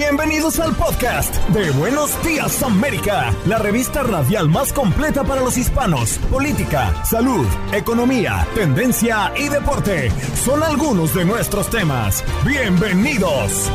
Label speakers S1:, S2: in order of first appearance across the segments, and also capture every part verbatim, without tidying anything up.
S1: Bienvenidos al podcast de Buenos Días América, la revista radial más completa para los hispanos. Política, salud, economía, tendencia y deporte son algunos de nuestros temas. Bienvenidos.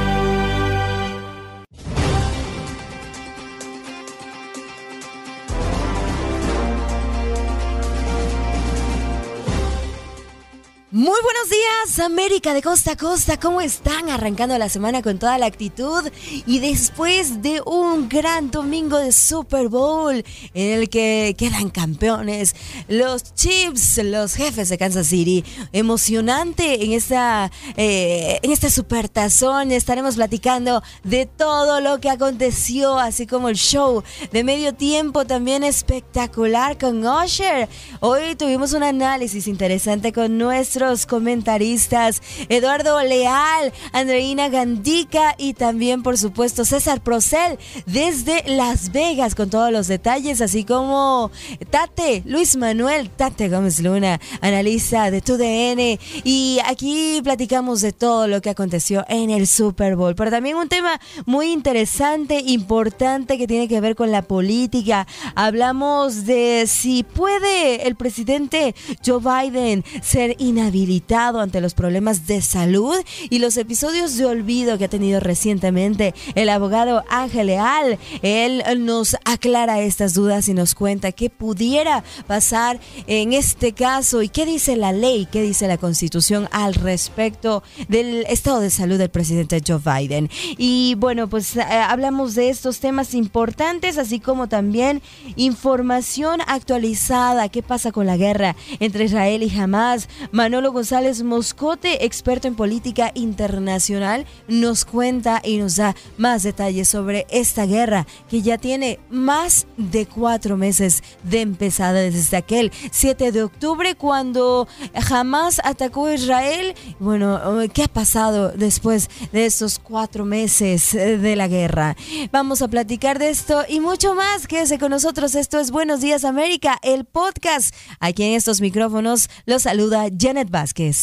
S2: Muy buenos días, América de costa a costa. ¿Cómo están? Arrancando la semana con toda la actitud y después de un gran domingo de Super Bowl en el que quedan campeones los Chiefs, los jefes de Kansas City. Emocionante en esta eh, en este supertazón. Estaremos platicando de todo lo que aconteció, así como el show de medio tiempo también espectacular con Usher. Hoy tuvimos un análisis interesante con nuestro comentaristas Eduardo Leal, Andreina Gandica y también por supuesto César Procel desde Las Vegas con todos los detalles, así como Tate, Luis Manuel Tate Gómez Luna, analista de T U D N, y aquí platicamos de todo lo que aconteció en el Super Bowl, pero también un tema muy interesante, importante, que tiene que ver con la política. Hablamos de si puede el presidente Joe Biden ser inhabilitado ante los problemas de salud y los episodios de olvido que ha tenido recientemente el abogado Ángel Leal. Él nos aclara estas dudas y nos cuenta qué pudiera pasar en este caso y qué dice la ley, qué dice la Constitución al respecto del estado de salud del presidente Joe Biden. Y bueno, pues eh, hablamos de estos temas importantes, así como también información actualizada. ¿Qué pasa con la guerra entre Israel y Hamas? Manolo González Moscote, experto en política internacional, nos cuenta y nos da más detalles sobre esta guerra que ya tiene más de cuatro meses de empezada, desde aquel siete de octubre cuando Hamas atacó a Israel. Bueno, ¿qué ha pasado después de estos cuatro meses de la guerra? Vamos a platicar de esto y mucho más. Quédese con nosotros. Esto es Buenos Días América, el podcast. Aquí en estos micrófonos los saluda Janet Vázquez.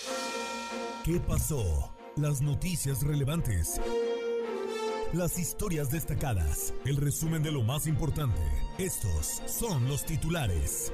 S1: ¿Qué pasó? Las noticias relevantes. Las historias destacadas. El resumen de lo más importante. Estos son los titulares.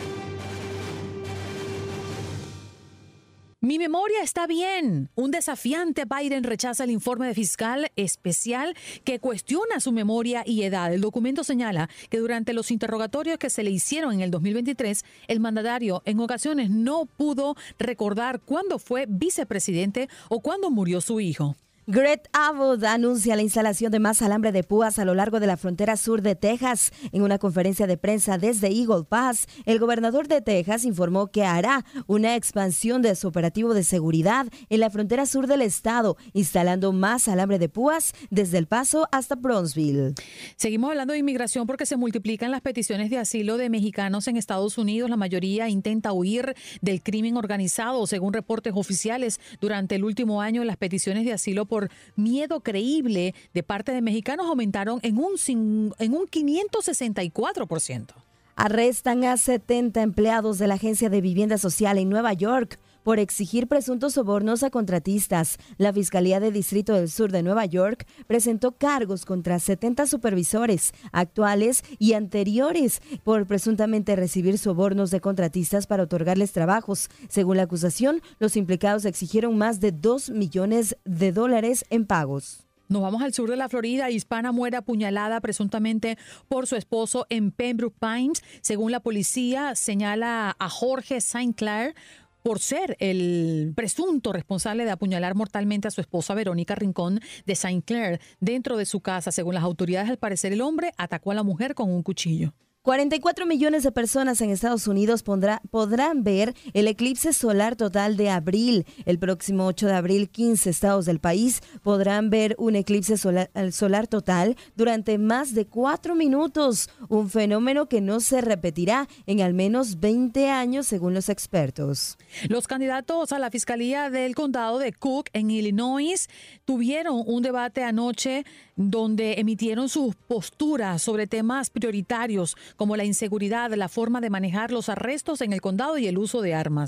S3: Mi memoria está bien. Un desafiante Biden rechaza el informe de fiscal especial que cuestiona su memoria y edad. El documento señala que durante los interrogatorios que se le hicieron en el dos mil veintitrés, el mandatario en ocasiones no pudo recordar cuándo fue vicepresidente o cuándo murió su hijo.
S2: Greg Abbott anuncia la instalación de más alambre de púas a lo largo de la frontera sur de Texas. En una conferencia de prensa desde Eagle Pass, el gobernador de Texas informó que hará una expansión de su operativo de seguridad en la frontera sur del estado, instalando más alambre de púas desde El Paso hasta Brownsville.
S3: Seguimos hablando de inmigración porque se multiplican las peticiones de asilo de mexicanos en Estados Unidos. La mayoría intenta huir del crimen organizado. Según reportes oficiales, durante el último año las peticiones de asilo por por miedo creíble de parte de mexicanos aumentaron en un, en un quinientos sesenta y cuatro por ciento.
S2: Arrestan a setenta empleados de la Agencia de Vivienda Social en Nueva York por exigir presuntos sobornos a contratistas. La Fiscalía de Distrito del Sur de Nueva York presentó cargos contra setenta supervisores actuales y anteriores por presuntamente recibir sobornos de contratistas para otorgarles trabajos. Según la acusación, los implicados exigieron más de dos millones de dólares en pagos.
S3: Nos vamos al sur de la Florida. Hispana muere apuñalada presuntamente por su esposo en Pembroke Pines. Según la policía, señala a Jorge Saint Clair por ser el presunto responsable de apuñalar mortalmente a su esposa Verónica Rincón de Saint Clair dentro de su casa. Según las autoridades, al parecer el hombre atacó a la mujer con un cuchillo.
S2: cuarenta y cuatro millones de personas en Estados Unidos pondrá, podrán ver el eclipse solar total de abril. El próximo ocho de abril, quince estados del país podrán ver un eclipse solar, solar total durante más de cuatro minutos, un fenómeno que no se repetirá en al menos veinte años, según los expertos.
S3: Los candidatos a la Fiscalía del Condado de Cook en Illinois tuvieron un debate anoche donde emitieron sus posturas sobre temas prioritarios como la inseguridad, la forma de manejar los arrestos en el condado y el uso de armas.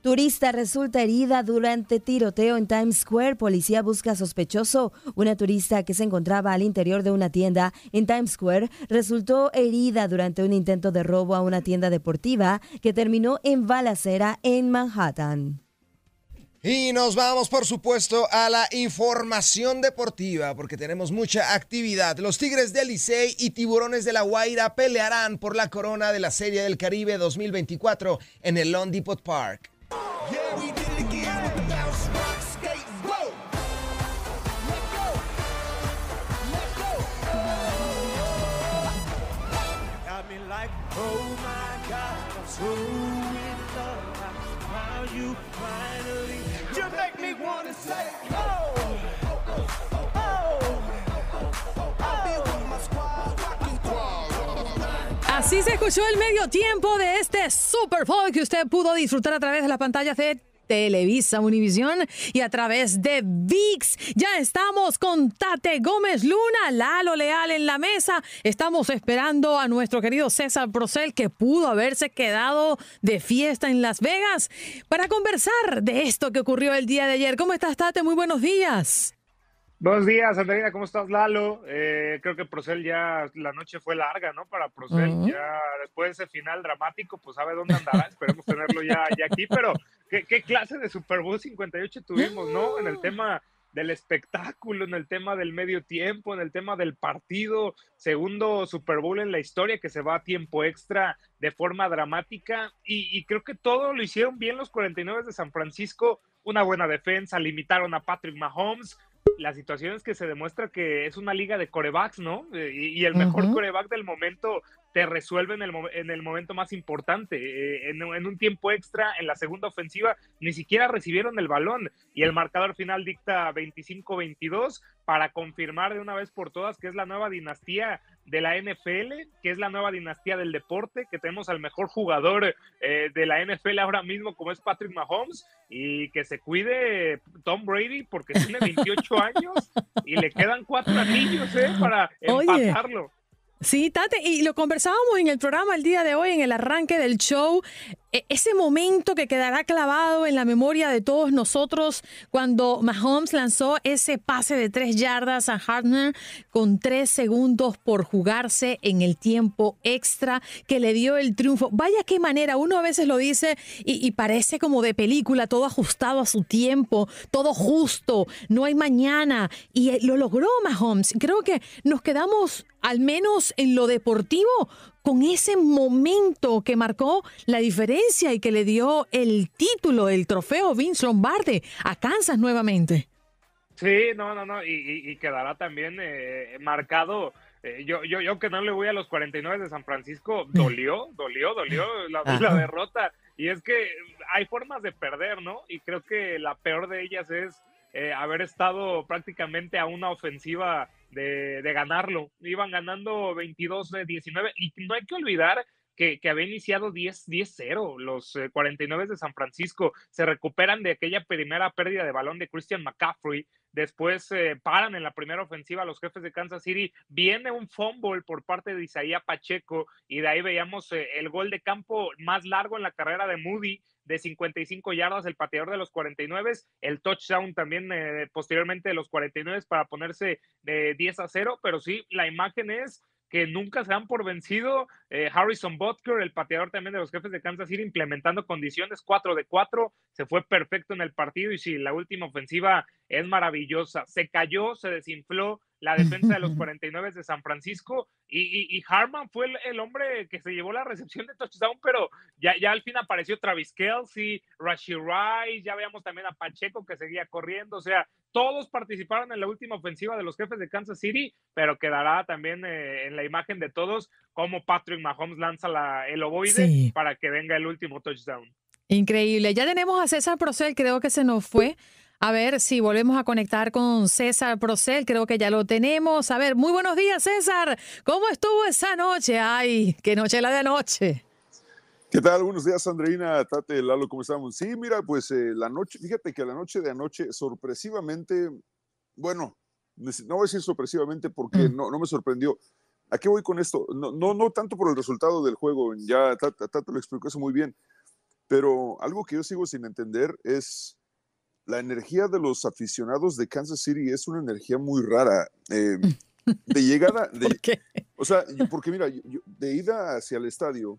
S2: Turista resulta herida durante tiroteo en Times Square. Policía busca sospechoso. Una turista que se encontraba al interior de una tienda en Times Square resultó herida durante un intento de robo a una tienda deportiva que terminó en balacera en Manhattan.
S4: Y nos vamos, por supuesto, a la información deportiva, porque tenemos mucha actividad. Los Tigres del Licey y Tiburones de La Guaira pelearán por la corona de la Serie del Caribe dos mil veinticuatro en el Lone Depot Park. Yeah, we did it again with the bounce, rock, skate, whoa. Let go. Let go. Got me like, oh my God, I'm so in love. How you finally, you make me wanna say, oh, oh, oh, I'll be with my squad, rocking squad.
S3: Así se escuchó el medio tiempo de este Super Bowl que usted pudo disfrutar a través de las pantallas de Televisa Univisión y a través de V I X. Ya estamos con Tate Gómez Luna, Lalo Leal en la mesa. Estamos esperando a nuestro querido César Procel, que pudo haberse quedado de fiesta en Las Vegas, para conversar de esto que ocurrió el día de ayer. ¿Cómo estás, Tate? Muy buenos días.
S5: Buenos días, Andreina, ¿cómo estás, Lalo? Eh, creo que Procel ya, la noche fue larga, ¿no? Para Procel, uh-huh. Ya después de ese final dramático, pues sabe dónde andará, esperemos tenerlo ya, ya aquí, pero ¿qué, qué clase de Super Bowl cincuenta y ocho tuvimos, ¿no? En el tema del espectáculo, en el tema del medio tiempo, en el tema del partido, segundo Super Bowl en la historia que se va a tiempo extra de forma dramática, y, y creo que todo lo hicieron bien los cuarenta y nueve de San Francisco, una buena defensa, limitaron a Patrick Mahomes. La situación es que se demuestra que es una liga de quarterbacks, ¿no? Y, y el mejor uh-huh. quarterback del momento te resuelve en el, en el momento más importante. Eh, en, en un tiempo extra, en la segunda ofensiva, ni siquiera recibieron el balón. Y el marcador final dicta veinticinco veintidós para confirmar de una vez por todas que es la nueva dinastía de la N F L, que es la nueva dinastía del deporte, que tenemos al mejor jugador eh, de la N F L ahora mismo, como es Patrick Mahomes, y que se cuide Tom Brady, porque tiene veintiocho años y le quedan cuatro anillos eh, para empatarlo.
S3: Oye. Sí, Tate, y lo conversábamos en el programa el día de hoy, en el arranque del show, ese momento que quedará clavado en la memoria de todos nosotros cuando Mahomes lanzó ese pase de tres yardas a Hardner con tres segundos por jugarse en el tiempo extra que le dio el triunfo. Vaya qué manera, uno a veces lo dice y, y parece como de película, todo ajustado a su tiempo, todo justo, no hay mañana, y lo logró Mahomes. Creo que nos quedamos, al menos en lo deportivo, con ese momento que marcó la diferencia y que le dio el título, el trofeo Vince Lombardi a Kansas nuevamente.
S5: Sí, no, no, no, y, y, y quedará también eh, marcado. Eh, yo, yo, yo que no le voy a los cuarenta y nueve de San Francisco, dolió, dolió, dolió la, la derrota. Y es que hay formas de perder, ¿no? Y creo que la peor de ellas es eh, haber estado prácticamente a una ofensiva De, de ganarlo. Iban ganando veintidós a diecinueve y no hay que olvidar que, que había iniciado diez cero los eh, cuarenta y nueve de San Francisco. Se recuperan de aquella primera pérdida de balón de Christian McCaffrey, después eh, paran en la primera ofensiva los Jefes de Kansas City, viene un fumble por parte de Isaiah Pacheco y de ahí veíamos eh, el gol de campo más largo en la carrera de Moody, de cincuenta y cinco yardas, el pateador de los cuarenta y nueve, el touchdown también eh, posteriormente de los cuarenta y nueve para ponerse de diez a cero, pero sí, la imagen es que nunca se dan por vencido. eh, Harrison Butker, el pateador también de los Jefes de Kansas City, implementando condiciones cuatro de cuatro, se fue perfecto en el partido y sí, la última ofensiva es maravillosa, se cayó, se desinfló la defensa de los cuarenta y nueve de San Francisco y, y, y Harman fue el, el hombre que se llevó la recepción de touchdown, pero ya, ya al fin apareció Travis Kelce, Rashee Rice, ya veíamos también a Pacheco que seguía corriendo, o sea, todos participaron en la última ofensiva de los Jefes de Kansas City, pero quedará también eh, en la imagen de todos cómo Patrick Mahomes lanza la, el ovoide sí. para que venga el último touchdown.
S3: Increíble. Ya tenemos a César Procel, creo que se nos fue. A ver si volvemos a conectar con César Procel, creo que ya lo tenemos. A ver, muy buenos días, César. ¿Cómo estuvo esa noche? Ay, qué noche la de anoche.
S6: ¿Qué tal? Buenos días, Andreina, Tate, Lalo, ¿cómo estamos? Sí, mira, pues eh, la noche, fíjate que la noche de anoche, sorpresivamente, bueno, no voy a decir sorpresivamente porque mm. no, no me sorprendió. ¿A qué voy con esto? No, no, no tanto por el resultado del juego, ya Tate, Tate lo explicó eso muy bien, pero algo que yo sigo sin entender es la energía de los aficionados de Kansas City. Es una energía muy rara. Eh, de llegada, de,
S3: ¿Por qué?
S6: O sea, porque mira, yo, de ida hacia el estadio,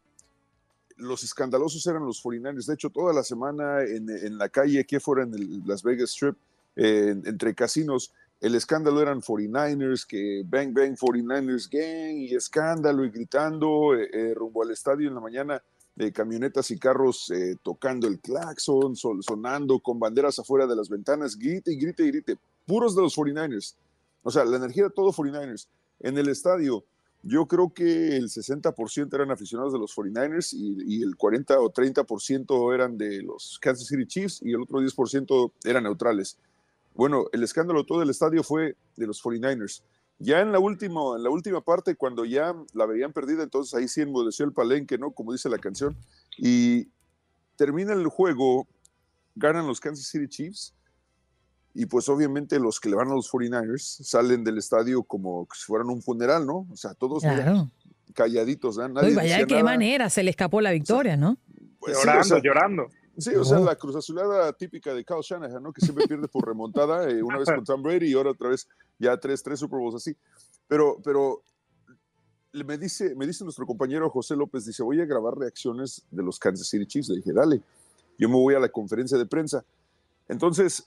S6: los escandalosos eran los cuarenta y nueve ers. De hecho, toda la semana en, en la calle, aquí afuera en el Las Vegas Strip, eh, en, entre casinos, el escándalo eran cuarenta y nueve ers, que bang, bang, cuarenta y nueve ers gang, y escándalo, y gritando eh, eh, rumbo al estadio en la mañana, de camionetas y carros eh, tocando el claxon, son, sonando con banderas afuera de las ventanas, grite y grite y grite, puros de los cuarenta y nueve ers. O sea, la energía de todo cuarenta y nueve ers. En el estadio, yo creo que el sesenta por ciento eran aficionados de los cuarenta y nueve ers y, y el cuarenta o treinta por ciento eran de los Kansas City Chiefs y el otro diez por ciento eran neutrales. Bueno, el escándalo todo el estadio fue de los cuarenta y nueve ers. Ya en la, última, en la última parte, cuando ya la veían perdida, entonces ahí sí enmudeció el palenque, ¿no? Como dice la canción. Y termina el juego, ganan los Kansas City Chiefs, y pues obviamente los que le van a los cuarenta y nueve ers salen del estadio como si fueran un funeral, ¿no? O sea, todos
S3: Claro.
S6: mira, calladitos, ¿eh? Nadie
S3: Uy, vaya,
S6: decía
S3: de qué
S6: nada.
S3: manera se le escapó la victoria, ¿no?
S6: Pues sí,
S5: llorando,
S6: o sea,
S5: llorando.
S6: Sí, o sea,
S3: No.
S6: la cruz azulada típica de Kyle Shanahan, ¿no? Que siempre pierde por remontada, eh, una vez con Tom Brady y ahora otra vez ya tres, tres Super Bowls así. Pero, pero me dice, me dice nuestro compañero José López, dice, voy a grabar reacciones de los Kansas City Chiefs. Le dije, dale, yo me voy a la conferencia de prensa. Entonces,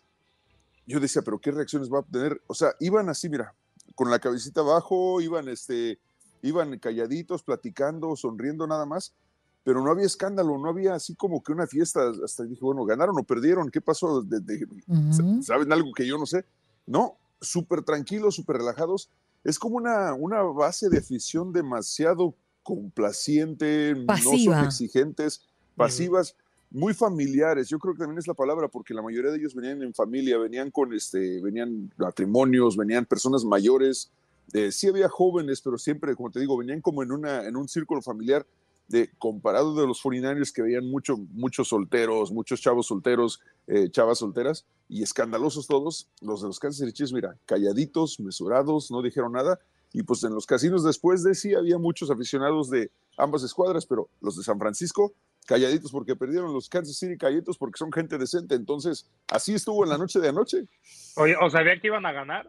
S6: yo decía, pero ¿qué reacciones va a tener? O sea, iban así, mira, con la cabecita abajo, iban, este, iban calladitos, platicando, sonriendo nada más. Pero no había escándalo, no había así como que una fiesta. Hasta dije, bueno, ¿ganaron o perdieron? ¿Qué pasó? De, de,
S3: Uh-huh.
S6: ¿Saben algo que yo no sé? No, súper tranquilos, súper relajados. Es como una, una base de afición demasiado complaciente,
S3: Pasiva.
S6: no son exigentes, pasivas, muy familiares. Yo creo que también es la palabra, porque la mayoría de ellos venían en familia, venían con este, venían matrimonios, venían personas mayores. Eh, sí había jóvenes, pero siempre, como te digo, venían como en, una, en un círculo familiar. De, comparado de los cuarenta y nueve ers, que veían mucho, muchos solteros, muchos chavos solteros, eh, chavas solteras, y escandalosos todos, los de los Kansas City Chiefs, mira, calladitos, mesurados, no dijeron nada, y pues en los casinos después de sí había muchos aficionados de ambas escuadras, pero los de San Francisco, calladitos porque perdieron, los Kansas City calladitos porque son gente decente. Entonces, así estuvo en la noche de anoche.
S5: Oye, ¿o sabían que iban a ganar?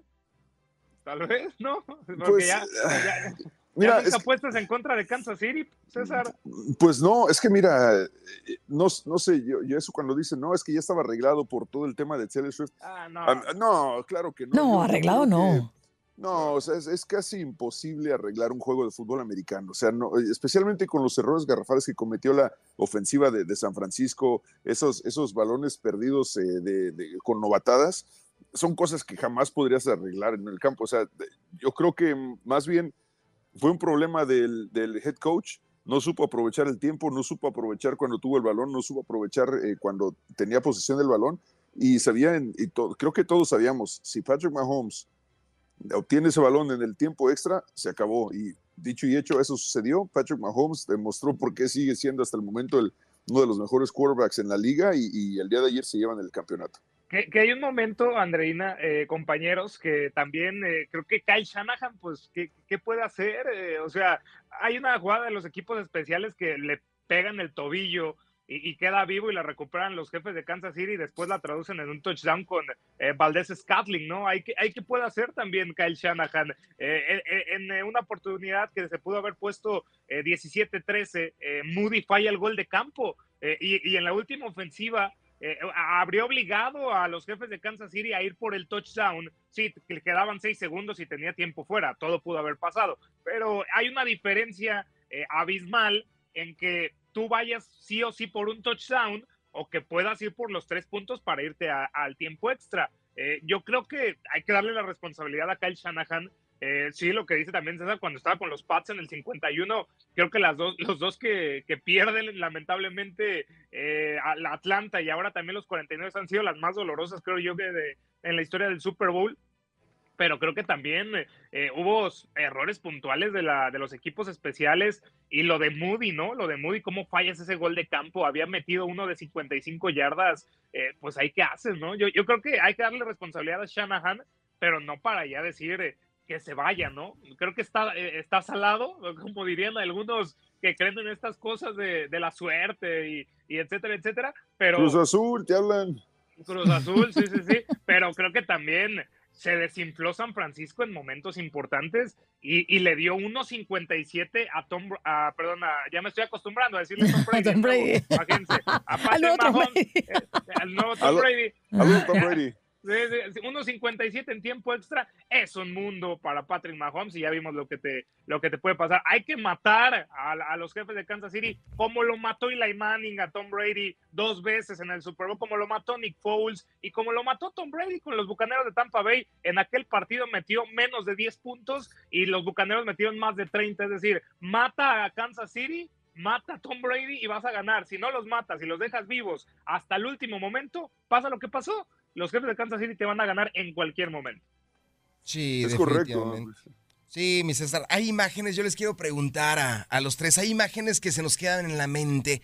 S5: Tal vez, ¿no? Porque
S6: Pues,
S5: ya, ya,
S6: mira,
S5: ¿ya
S6: es,
S5: apuestas en contra de Kansas City, César?
S6: Pues no, es que mira, no, no sé, yo, yo eso cuando dicen, no, es que ya estaba arreglado por todo el tema de Taylor Swift.
S5: Ah, no.
S6: Ah, no, claro que no.
S3: No,
S6: Yo- yo
S3: arreglado
S6: creo
S3: no.
S6: que- no, o sea, es, es casi imposible arreglar un juego de fútbol americano. O sea, no, especialmente con los errores garrafales que cometió la ofensiva de, de San Francisco, esos, esos balones perdidos eh, de, de- con novatadas, son cosas que jamás podrías arreglar en el campo. O sea, de- yo creo que más bien fue un problema del, del head coach. No supo aprovechar el tiempo, no supo aprovechar cuando tuvo el balón, no supo aprovechar eh, cuando tenía posesión del balón. Y sabían, y to- creo que todos sabíamos, si Patrick Mahomes obtiene ese balón en el tiempo extra, se acabó. Y dicho y hecho, eso sucedió. Patrick Mahomes demostró por qué sigue siendo hasta el momento el, uno de los mejores quarterbacks en la liga, y, y el día de ayer se llevan el campeonato.
S5: Que, que hay un momento, Andreina, eh, compañeros, que también eh, creo que Kyle Shanahan, pues, ¿qué, qué puede hacer? Eh, o sea, hay una jugada de los equipos especiales que le pegan el tobillo y, y queda vivo y la recuperan los jefes de Kansas City y después la traducen en un touchdown con eh, Valdez Scantling, ¿no? Hay que, hay que puede hacer también Kyle Shanahan. Eh, en, en una oportunidad que se pudo haber puesto eh, diecisiete trece, eh, Moody falla el gol de campo eh, y, y en la última ofensiva Eh, habría obligado a los jefes de Kansas City a ir por el touchdown. Sí, que quedaban seis segundos y tenía tiempo fuera, todo pudo haber pasado, pero hay una diferencia eh, abismal en que tú vayas sí o sí por un touchdown o que puedas ir por los tres puntos para irte a, al tiempo extra. Eh, yo creo que hay que darle la responsabilidad a Kyle Shanahan. Eh, sí, lo que dice también César, cuando estaba con los Pats en el cincuenta y uno, creo que las dos, los dos que, que pierden lamentablemente, eh, a la Atlanta y ahora también los cuarenta y nueve han sido las más dolorosas, creo yo, que de, en la historia del Super Bowl. Pero creo que también eh, hubo errores puntuales de, la, de los equipos especiales, y lo de Moody, ¿no? Lo de Moody, cómo fallas ese gol de campo, había metido uno de cincuenta y cinco yardas, eh, pues ahí qué haces, ¿no? Yo, yo creo que hay que darle responsabilidad a Shanahan, pero no para ya decir eh, que se vaya, ¿no? Creo que está, eh, está salado, como dirían algunos que creen en estas cosas de, de la suerte y, y etcétera, etcétera, pero...
S6: Cruz Azul, te hablan.
S5: Cruz Azul, sí, sí, sí, pero creo que también se desinfló San Francisco en momentos importantes y, y le dio uno cincuenta y siete a Tom, a, perdón, a, ya me estoy acostumbrando a decirle Tom Brady,
S3: Tom Brady.
S5: Nuevo, imagínense, a Patrick
S3: Al nuevo Tom
S5: Mahomes,
S3: Brady.
S5: eh, al nuevo Tom
S6: Aló,
S5: Brady.
S6: aló, Tom Brady.
S5: uno cincuenta y siete en tiempo extra es un mundo para Patrick Mahomes y ya vimos lo que te, lo que te puede pasar. Hay que matar a, a los jefes de Kansas City como lo mató Eli Manning a Tom Brady dos veces en el Super Bowl, como lo mató Nick Foles y como lo mató Tom Brady con los Bucaneros de Tampa Bay. En aquel partido metió menos de diez puntos y los Bucaneros metieron más de treinta, es decir, mata a Kansas City, mata a Tom Brady y vas a ganar. Si no los matas y los dejas vivos hasta el último momento, pasa lo que pasó. Los jefes de Kansas City te van a ganar en cualquier momento.
S4: Sí,
S6: es
S4: definitivamente.
S6: correcto.
S4: Sí, mi César, hay imágenes, yo les quiero preguntar a, a los tres, hay imágenes que se nos quedan en la mente.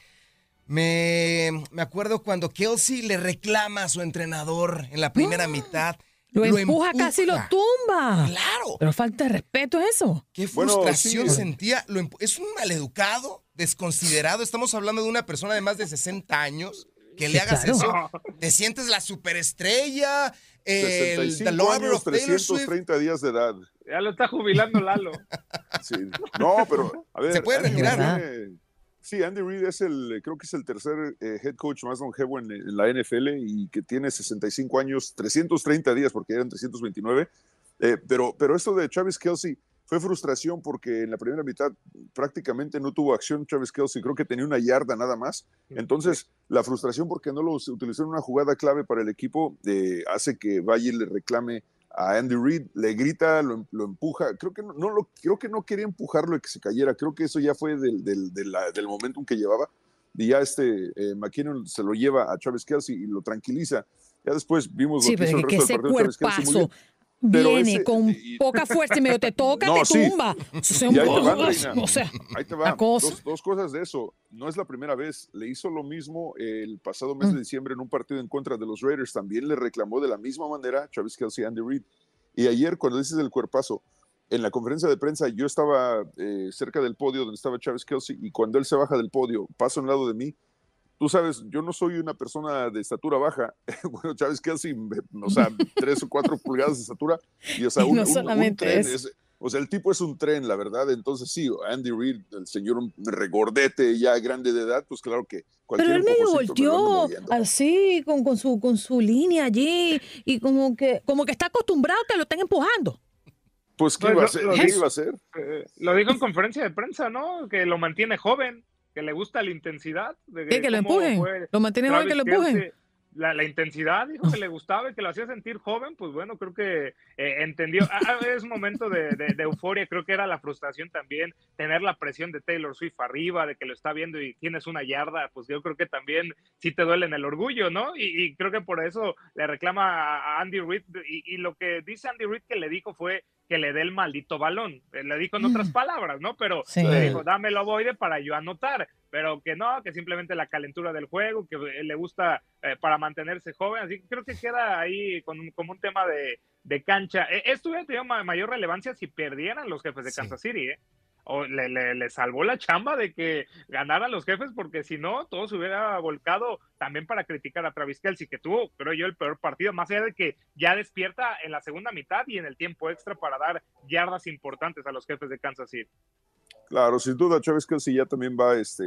S4: Me, me acuerdo cuando Kelce le reclama a su entrenador en la primera mitad.
S3: Lo, lo empuja, empuja, casi lo tumba.
S4: Claro.
S3: Pero falta de respeto es eso.
S4: Qué frustración
S6: bueno, sí.
S4: sentía. Lo es un maleducado, desconsiderado. Estamos hablando de una persona de más de sesenta años. Que le hagas
S3: claro.
S4: eso, te sientes la superestrella,
S6: el
S4: el the Lover of Taylor Swift.
S6: trescientos treinta días de edad.
S5: Ya lo está jubilando Lalo.
S6: Sí. No, pero a ver.
S4: Se puede retirar, ¿no?
S6: Eh, sí, Andy Reid es el, creo que es el tercer eh, head coach más longevo en, en la N F L y que tiene sesenta y cinco años, trescientos treinta días porque eran trescientos veintinueve. Eh, pero, pero esto de Travis Kelce fue frustración porque en la primera mitad prácticamente no tuvo acción Travis Kelce, creo que tenía una yarda nada más. Entonces, la frustración porque no lo utilizó en una jugada clave para el equipo eh, hace que vaya y le reclame a Andy Reid, le grita, lo, lo empuja. Creo que no, no lo, creo que no quería empujarlo y que se cayera. Creo que eso ya fue del, del, del, del momentum que llevaba. Y ya este eh, McKinnon se lo lleva a Travis Kelce y lo tranquiliza. Ya después vimos
S3: sí,
S6: lo que hizo el
S3: que
S6: resto del partido.
S3: Ese cuerpazo viene
S6: ese,
S3: con
S6: y,
S3: poca fuerza y medio te toca,
S6: no,
S3: te
S6: sí.
S3: tumba.
S6: Y ahí te va, Reina.
S3: O sea,
S6: ahí te va.
S3: Cosa.
S6: Dos, dos cosas de eso. No es la primera vez. Le hizo lo mismo el pasado mes mm. de diciembre en un partido en contra de los Raiders. También le reclamó de la misma manera Travis Kelce y Andy Reid. Y ayer, cuando dices del cuerpazo, en la conferencia de prensa, yo estaba eh, cerca del podio donde estaba Travis Kelce y cuando él se baja del podio, pasa a un lado de mí. Tú sabes, yo no soy una persona de estatura baja. Bueno, Travis Kelce, o sea, tres o cuatro pulgadas de estatura. Y, o sea,
S3: y
S6: un,
S3: no
S6: un,
S3: solamente
S6: un tren,
S3: es...
S6: es, o sea, el tipo es un tren, la verdad. Entonces, sí, Andy Reid, el señor regordete, ya grande de edad, pues claro que cualquier
S3: Pero él medio volteó así, con, con, su, con su línea allí, y como que, como que está acostumbrado a que lo estén empujando.
S6: Pues, ¿qué, pues, iba, a hacer?
S5: Lo,
S6: ¿Qué iba a hacer?
S5: Eh, lo dijo en conferencia de prensa, ¿no? Que lo mantiene joven, que le gusta la intensidad. De
S3: ¿Qué, que lo empujen? Lo mantiene joven, que lo empujen.
S5: La, la intensidad, dijo que le gustaba y que lo hacía sentir joven, pues bueno, creo que eh, entendió. Ah, es un momento de, de, de euforia, creo que era la frustración también, tener la presión de Taylor Swift arriba, de que lo está viendo y tienes una yarda, pues yo creo que también sí te duele en el orgullo, ¿no? Y, y creo que por eso le reclama a Andy Reid, y, y lo que dice Andy Reid que le dijo fue que le dé el maldito balón, le dijo en otras palabras, ¿no? Pero
S3: sí.
S5: Le dijo, dame el ovoide para yo anotar, pero que no, que simplemente la calentura del juego, que le gusta eh, para mantenerse joven, así que creo que queda ahí con, como un tema de, de cancha. Esto hubiera tenido mayor relevancia si perdieran los jefes de sí. Kansas City, ¿eh? O le, le, le salvó la chamba de que ganaran los jefes, porque si no, todo se hubiera volcado también para criticar a Travis Kelce, que tuvo, creo yo, el peor partido, más allá de que ya despierta en la segunda mitad y en el tiempo extra para dar yardas importantes a los jefes de Kansas City.
S6: Claro, sin duda, Travis Kelce ya también va, este,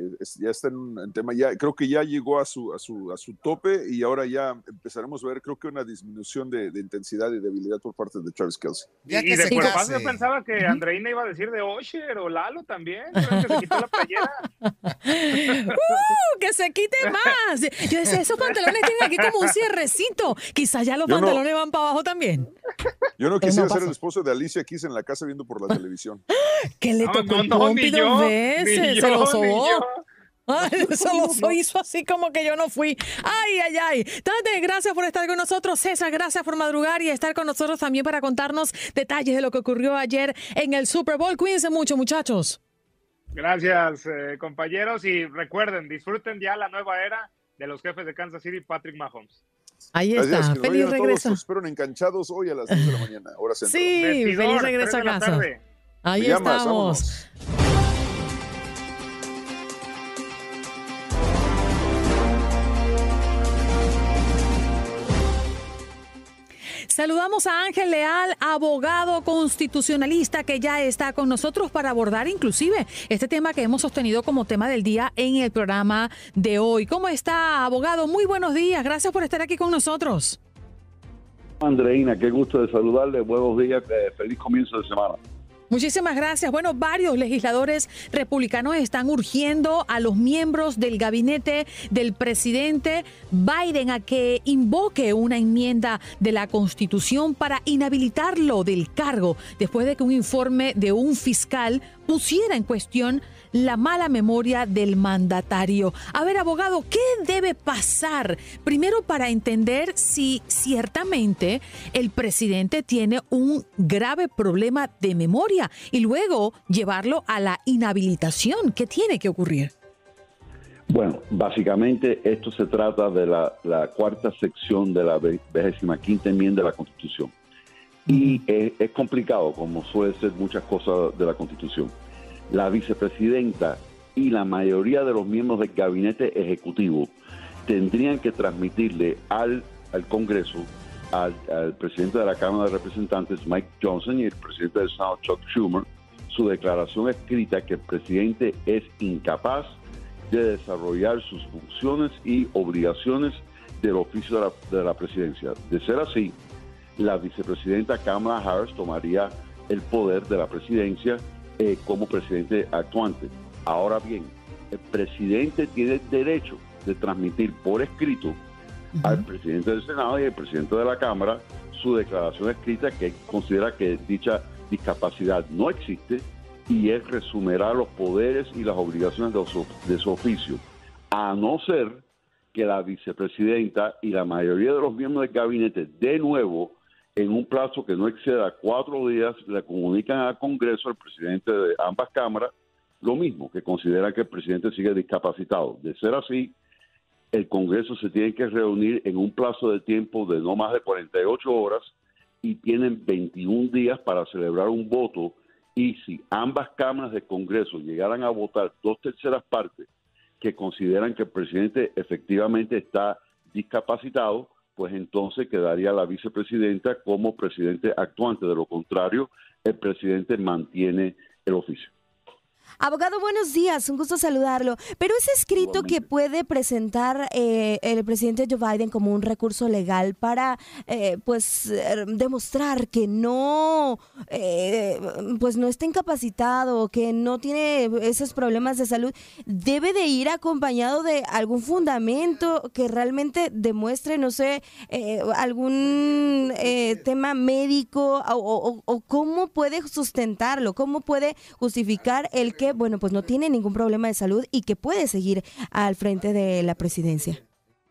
S6: ya está en un en tema, ya creo que ya llegó a su, a su, a su tope y ahora ya empezaremos a ver, creo que una disminución de, de intensidad y debilidad por parte de Travis Kelce.
S5: Ya y, y de cuerpazo yo pensaba que Andreina iba a decir de Osher o Lalo también, creo que se quitó la playera.
S3: ¡Uh! ¡Que se quite más! Yo decía, esos pantalones tienen aquí como un cierrecito. Quizás ya los yo pantalones no, van para abajo también.
S6: Yo no quisiera no ser el esposo de Alicia Keys en la casa viendo por la televisión.
S3: ¿Qué le tocó
S5: no,
S3: el
S5: no,
S3: pompi dos
S5: yo,
S3: veces?
S5: yo,
S3: Se lo sobó.
S5: Ay,
S3: se lo no. hizo así como que yo no fui. Ay, ay, ay. Tante, gracias por estar con nosotros. César, gracias por madrugar y estar con nosotros también para contarnos detalles de lo que ocurrió ayer en el Super Bowl. Cuídense mucho, muchachos.
S5: Gracias, eh, compañeros. Y recuerden, disfruten ya la nueva era de los jefes de Kansas City, Patrick Mahomes.
S3: Ahí está,
S6: Gracias,
S3: feliz regreso.
S6: Todos esperan enganchados hoy a las diez de la mañana, hora centro.
S3: Sí,
S5: Vestidor,
S3: feliz regreso a casa. Ahí
S6: Me llamas,
S3: estamos.
S6: vámonos.
S3: Saludamos a Ángel Leal, abogado constitucionalista, que ya está con nosotros para abordar inclusive este tema que hemos sostenido como tema del día en el programa de hoy. ¿Cómo está, abogado? Muy buenos días. Gracias por estar aquí con nosotros.
S7: Andreina, qué gusto de saludarle. Buenos días. Eh, feliz comienzo de semana.
S3: Muchísimas gracias. Bueno, varios legisladores republicanos están urgiendo a los miembros del gabinete del presidente Biden a que invoque una enmienda de la Constitución para inhabilitarlo del cargo después de que un informe de un fiscal pusiera en cuestión la mala memoria del mandatario. A ver, abogado, ¿qué debe pasar? Primero, para entender si ciertamente el presidente tiene un grave problema de memoria y luego llevarlo a la inhabilitación. ¿Qué tiene que ocurrir?
S7: Bueno, básicamente esto se trata de la, la cuarta sección de la vigésima quinta enmienda de la Constitución. Y es, es complicado, como suele ser muchas cosas de la Constitución. La vicepresidenta y la mayoría de los miembros del gabinete ejecutivo tendrían que transmitirle al, al Congreso, al, al presidente de la Cámara de Representantes, Mike Johnson, y el presidente del Senado, Chuck Schumer, su declaración escrita que el presidente es incapaz de desarrollar sus funciones y obligaciones del oficio de la, de la presidencia. De ser así, la vicepresidenta Kamala Harris tomaría el poder de la presidencia Eh, como presidente actuante. Ahora bien, el presidente tiene el derecho de transmitir por escrito uh-huh. al presidente del Senado y al presidente de la Cámara su declaración escrita que considera que dicha discapacidad no existe y él resumirá los poderes y las obligaciones de su, de su oficio, a no ser que la vicepresidenta y la mayoría de los miembros del gabinete de nuevo, en un plazo que no exceda cuatro días, le comunican al Congreso, al presidente de ambas cámaras, lo mismo, que considera que el presidente sigue discapacitado. De ser así, el Congreso se tiene que reunir en un plazo de tiempo de no más de cuarenta y ocho horas y tienen veintiún días para celebrar un voto, y si ambas cámaras del Congreso llegaran a votar dos terceras partes que consideran que el presidente efectivamente está discapacitado, pues entonces quedaría la vicepresidenta como presidente actuante. De lo contrario, el presidente mantiene el oficio.
S2: Abogado, buenos días, un gusto saludarlo. Pero ese escrito que puede presentar eh, el presidente Joe Biden como un recurso legal para eh, pues eh, demostrar que no eh, pues no está incapacitado, que no tiene esos problemas de salud, debe de ir acompañado de algún fundamento que realmente demuestre, no sé, eh, algún eh, tema médico o, o, o cómo puede sustentarlo, cómo puede justificar el que, bueno, pues no tiene ningún problema de salud y que puede seguir al frente de la presidencia.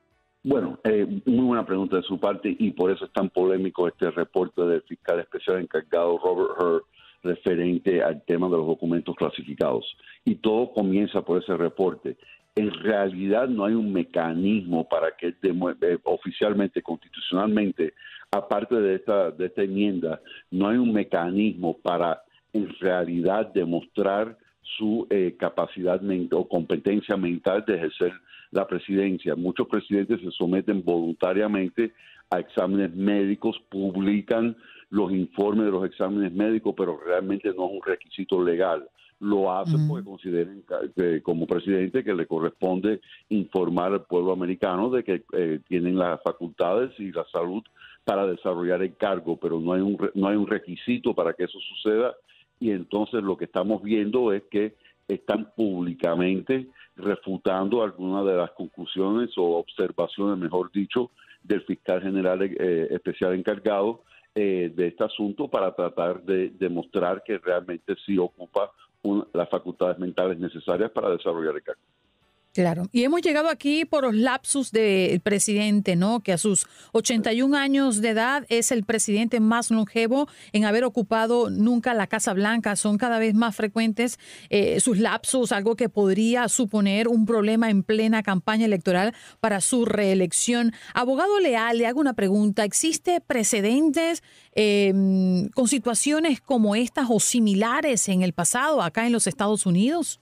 S7: Bueno, eh, muy buena pregunta de su parte, y por eso es tan polémico este reporte del fiscal especial encargado Robert Hur referente al tema de los documentos clasificados. Y todo comienza por ese reporte. En realidad no hay un mecanismo para que eh, oficialmente, constitucionalmente, aparte de esta, de esta enmienda, no hay un mecanismo para en realidad demostrar su eh, capacidad mental o competencia mental de ejercer la presidencia. Muchos presidentes se someten voluntariamente a exámenes médicos, publican los informes de los exámenes médicos, pero realmente no es un requisito legal. Lo hacen uh-huh. porque consideran que, como presidente, que le corresponde informar al pueblo americano de que eh, tienen las facultades y la salud para desarrollar el cargo, pero no hay un no hay un requisito para que eso suceda. Y entonces lo que estamos viendo es que están públicamente refutando algunas de las conclusiones o observaciones, mejor dicho, del fiscal general eh, especial encargado eh, de este asunto, para tratar de demostrar que realmente sí ocupa un, las facultades mentales necesarias para desarrollar el cargo.
S3: Claro, y hemos llegado aquí por los lapsus del presidente, ¿no? Que a sus ochenta y un años de edad es el presidente más longevo en haber ocupado nunca la Casa Blanca. Son cada vez más frecuentes eh, sus lapsus, algo que podría suponer un problema en plena campaña electoral para su reelección. Abogado Leal, le hago una pregunta. ¿Existe precedentes eh, con situaciones como estas o similares en el pasado acá en los Estados Unidos?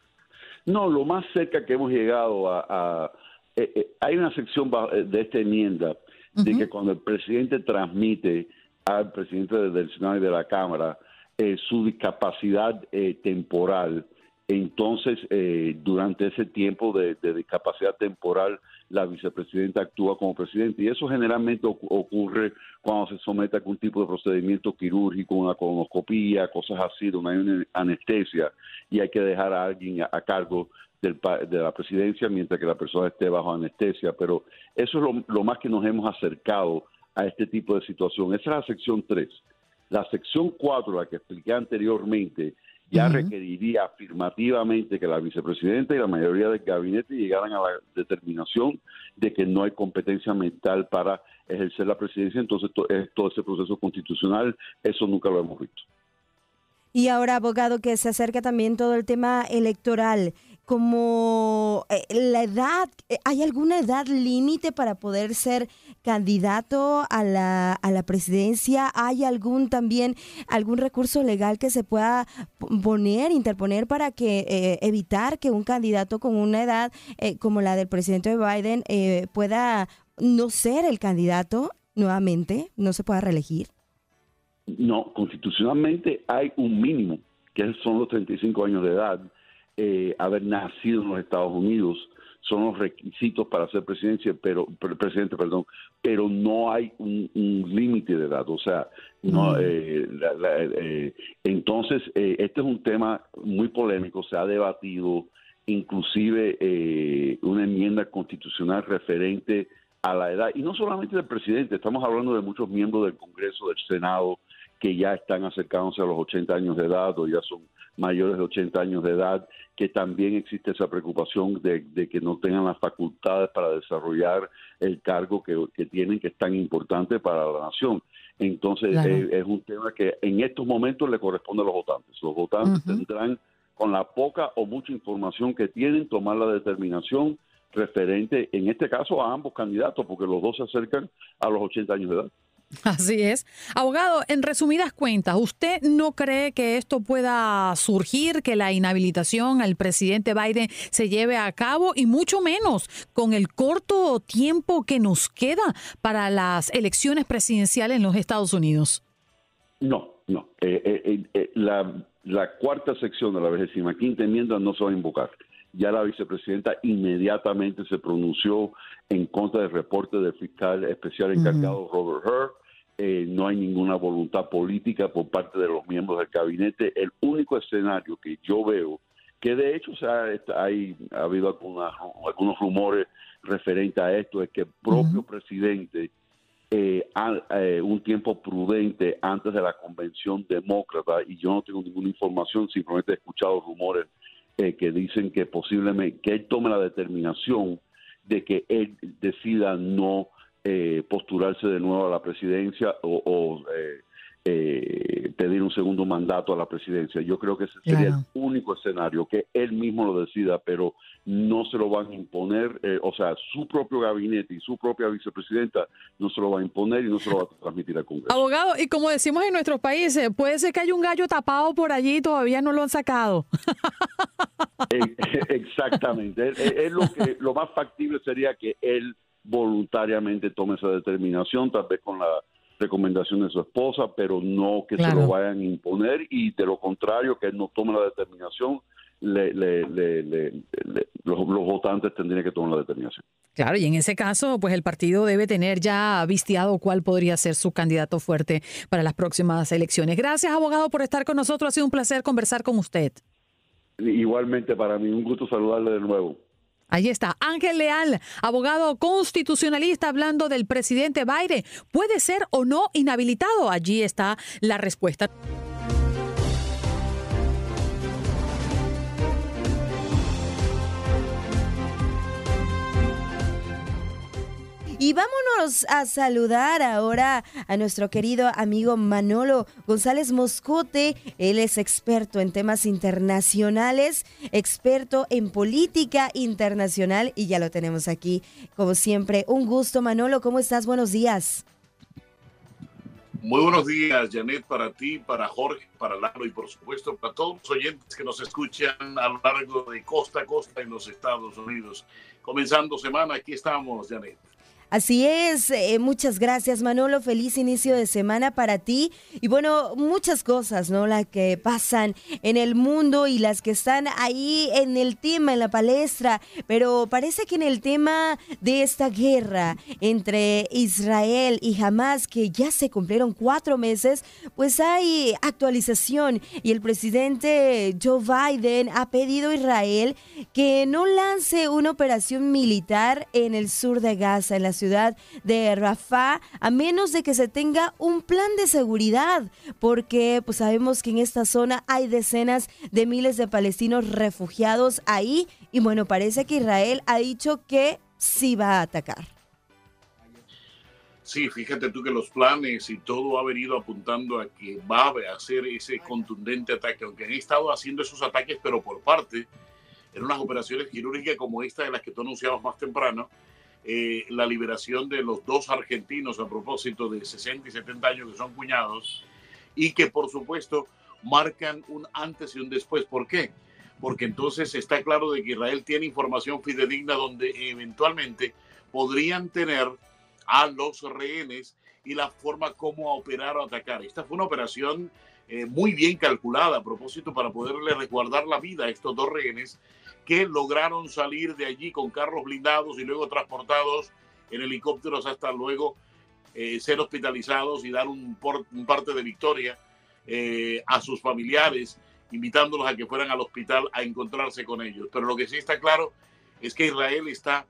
S7: No, lo más cerca que hemos llegado a... a eh, eh, hay una sección de esta enmienda de
S3: Ujú.
S7: que cuando el presidente transmite al presidente del Senado y de la Cámara eh, su discapacidad eh, temporal, entonces eh, durante ese tiempo de, de discapacidad temporal la vicepresidenta actúa como presidente, y eso generalmente ocu- ocurre cuando se somete a algún tipo de procedimiento quirúrgico, una colonoscopía, cosas así, donde hay una anestesia y hay que dejar a alguien a, a cargo del, pa- de la presidencia mientras que la persona esté bajo anestesia. Pero eso es lo, lo más que nos hemos acercado a este tipo de situación. Esa es la sección tres. La sección cuatro, la que expliqué anteriormente, ya
S3: Ujú.
S7: requeriría afirmativamente que la vicepresidenta y la mayoría del gabinete llegaran a la determinación de que no hay competencia mental para ejercer la presidencia. Entonces, to- eh, todo ese proceso constitucional, eso nunca lo hemos visto.
S2: Y ahora, abogado, que se acerca también todo el tema electoral, como eh, la edad, eh, ¿hay alguna edad límite para poder ser candidato a la, a la presidencia? ¿Hay algún también, algún recurso legal que se pueda p- poner, interponer para que eh, evitar que un candidato con una edad eh, como la del presidente Biden eh, pueda no ser el candidato nuevamente, no se pueda reelegir?
S7: No, constitucionalmente hay un mínimo, que son los treinta y cinco años de edad, eh, haber nacido en los Estados Unidos, son los requisitos para ser presidencia, pero pre- presidente, perdón, pero no hay un, un límite de edad, o sea, no,
S3: Mm.
S7: eh, la- la- eh, entonces eh, este es un tema muy polémico, se ha debatido inclusive eh, una enmienda constitucional referente a la edad, y no solamente del presidente, estamos hablando de muchos miembros del Congreso, del Senado, que ya están acercándose a los ochenta años de edad o ya son mayores de ochenta años de edad, que también existe esa preocupación de, de que no tengan las facultades para desarrollar el cargo que, que tienen, que es tan importante para la nación. Entonces,
S3: Claro.
S7: eh, es un tema que en estos momentos le corresponde a los votantes. Los votantes
S3: Ujú.
S7: tendrán, con la poca o mucha información que tienen, tomar la determinación referente, en este caso, a ambos candidatos, porque los dos se acercan a los ochenta años de edad.
S3: Así es. Abogado, en resumidas cuentas, ¿usted no cree que esto pueda surgir, que la inhabilitación al presidente Biden se lleve a cabo, y mucho menos con el corto tiempo que nos queda para las elecciones presidenciales en los Estados Unidos?
S7: No, no. Eh, eh, eh, eh, la, la cuarta sección de la vigésima quinta enmienda no se va a invocar. Ya la vicepresidenta inmediatamente se pronunció en contra del reporte del fiscal especial encargado Robert Hur. Eh, no hay ninguna voluntad política por parte de los miembros del gabinete. El único escenario que yo veo, que de hecho se ha, está- hay, ha habido algunas, algunos rumores referentes a esto, es que el propio
S3: Ujú.
S7: presidente, eh, a- eh, un tiempo prudente antes de la convención demócrata, y yo no tengo ninguna información, simplemente he escuchado rumores eh, que dicen que posiblemente que él tome la determinación de que él decida no eh, postularse de nuevo a la presidencia o, o, eh, eh, pedir un segundo mandato a la presidencia. Yo creo que ese sería
S3: Claro.
S7: el único escenario, que él mismo lo decida, pero no se lo van a imponer, eh, o sea, su propio gabinete y su propia vicepresidenta no se lo va a imponer y no se lo va a transmitir al Congreso.
S3: Abogado, y como decimos en nuestros países, puede ser que haya un gallo tapado por allí y todavía no lo han sacado.
S7: Eh, Exactamente. Es, es lo que lo más factible sería que él voluntariamente tome esa determinación, tal vez con la recomendación de su esposa, pero no que se
S3: Claro.
S7: lo vayan a imponer, y de lo contrario, que él no tome la determinación, le, le- le- le- le- los, los votantes tendrían que tomar la determinación.
S3: Claro, y en ese caso, pues el partido debe tener ya vistiado cuál podría ser su candidato fuerte para las próximas elecciones. Gracias, abogado, por estar con nosotros. Ha sido un placer conversar con usted.
S7: Igualmente para mí, un gusto saludarle de nuevo.
S3: Ahí está, Ángel Leal, abogado constitucionalista, hablando del presidente Biden. ¿Puede ser o no inhabilitado? Allí está la respuesta.
S2: Y vámonos a saludar ahora a nuestro querido amigo Manolo González Moscote. Él es experto en temas internacionales, experto en política internacional, y ya lo tenemos aquí, como siempre. Un gusto, Manolo. ¿Cómo estás? Buenos días.
S8: Muy buenos días, Janet, para ti, para Jorge, para Lalo y por supuesto para todos los oyentes que nos escuchan a lo largo de costa a costa en los Estados Unidos. Comenzando semana, aquí estamos, Janet.
S2: Así es, eh, muchas gracias Manolo, feliz inicio de semana para ti y bueno, muchas cosas, ¿no? Las que pasan en el mundo y las que están ahí en el tema, en la palestra, pero parece que en el tema de esta guerra entre Israel y Hamas, que ya se cumplieron cuatro meses, pues hay actualización y el presidente Joe Biden ha pedido a Israel que no lance una operación militar en el sur de Gaza, en la ciudad ciudad de Rafah, a menos de que se tenga un plan de seguridad, porque pues sabemos que en esta zona hay decenas de miles de palestinos refugiados ahí, y bueno, parece que Israel ha dicho que sí va a atacar.
S8: Sí, fíjate tú que los planes y todo ha venido apuntando a que va a hacer ese contundente ataque, aunque han estado haciendo esos ataques, pero por parte, en unas operaciones quirúrgicas como esta de las que tú anunciabas más temprano, eh, la liberación de los dos argentinos a propósito de sesenta y setenta años que son cuñados y que por supuesto marcan un antes y un después. ¿Por qué? Porque entonces está claro de que Israel tiene información fidedigna donde eventualmente podrían tener a los rehenes y la forma como operar o atacar. Esta fue una operación eh, muy bien calculada a propósito para poderle resguardar la vida a estos dos rehenes que lograron salir de allí con carros blindados y luego transportados en helicópteros hasta luego eh, ser hospitalizados y dar un, por, un parte de victoria eh, a sus familiares, invitándolos a que fueran al hospital a encontrarse con ellos. Pero lo que sí está claro es que Israel está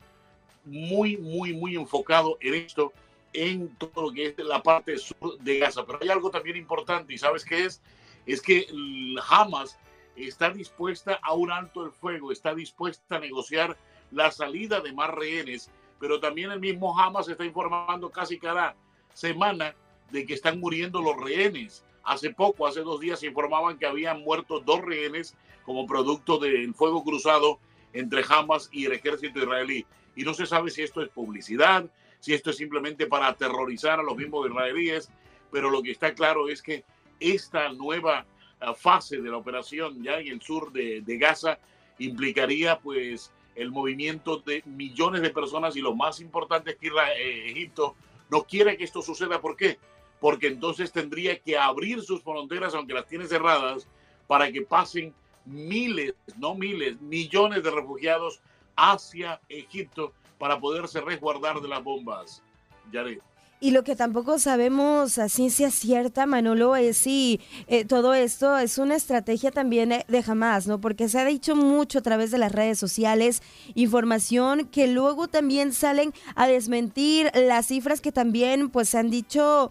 S8: muy, muy, muy enfocado en esto, en todo lo que es la parte sur de Gaza. Pero hay algo también importante, ¿y sabes qué es? Es que Hamas está dispuesta a un alto el fuego, está dispuesta a negociar la salida de más rehenes, pero también el mismo Hamas está informando casi cada semana de que están muriendo los rehenes. Hace poco, hace dos días, se informaban que habían muerto dos rehenes como producto del fuego cruzado entre Hamas y el ejército israelí. Y no se sabe si esto es publicidad, si esto es simplemente para aterrorizar a los mismos israelíes, pero lo que está claro es que esta nueva uh, fase de la operación ya en el sur de, de Gaza implicaría pues el movimiento de millones de personas, y lo más importante es que Israel, eh, Egipto no quiere que esto suceda. ¿Por qué? Porque entonces tendría que abrir sus fronteras, aunque las tiene cerradas, para que pasen miles, no miles, millones de refugiados hacia Egipto para poderse resguardar de las bombas. Yaret.
S2: Y lo que tampoco sabemos a ciencia cierta, Manolo, es si eh, todo esto es una estrategia también de Hamas, ¿no? Porque se ha dicho mucho a través de las redes sociales, información que luego también salen a desmentir las cifras que también pues se han dicho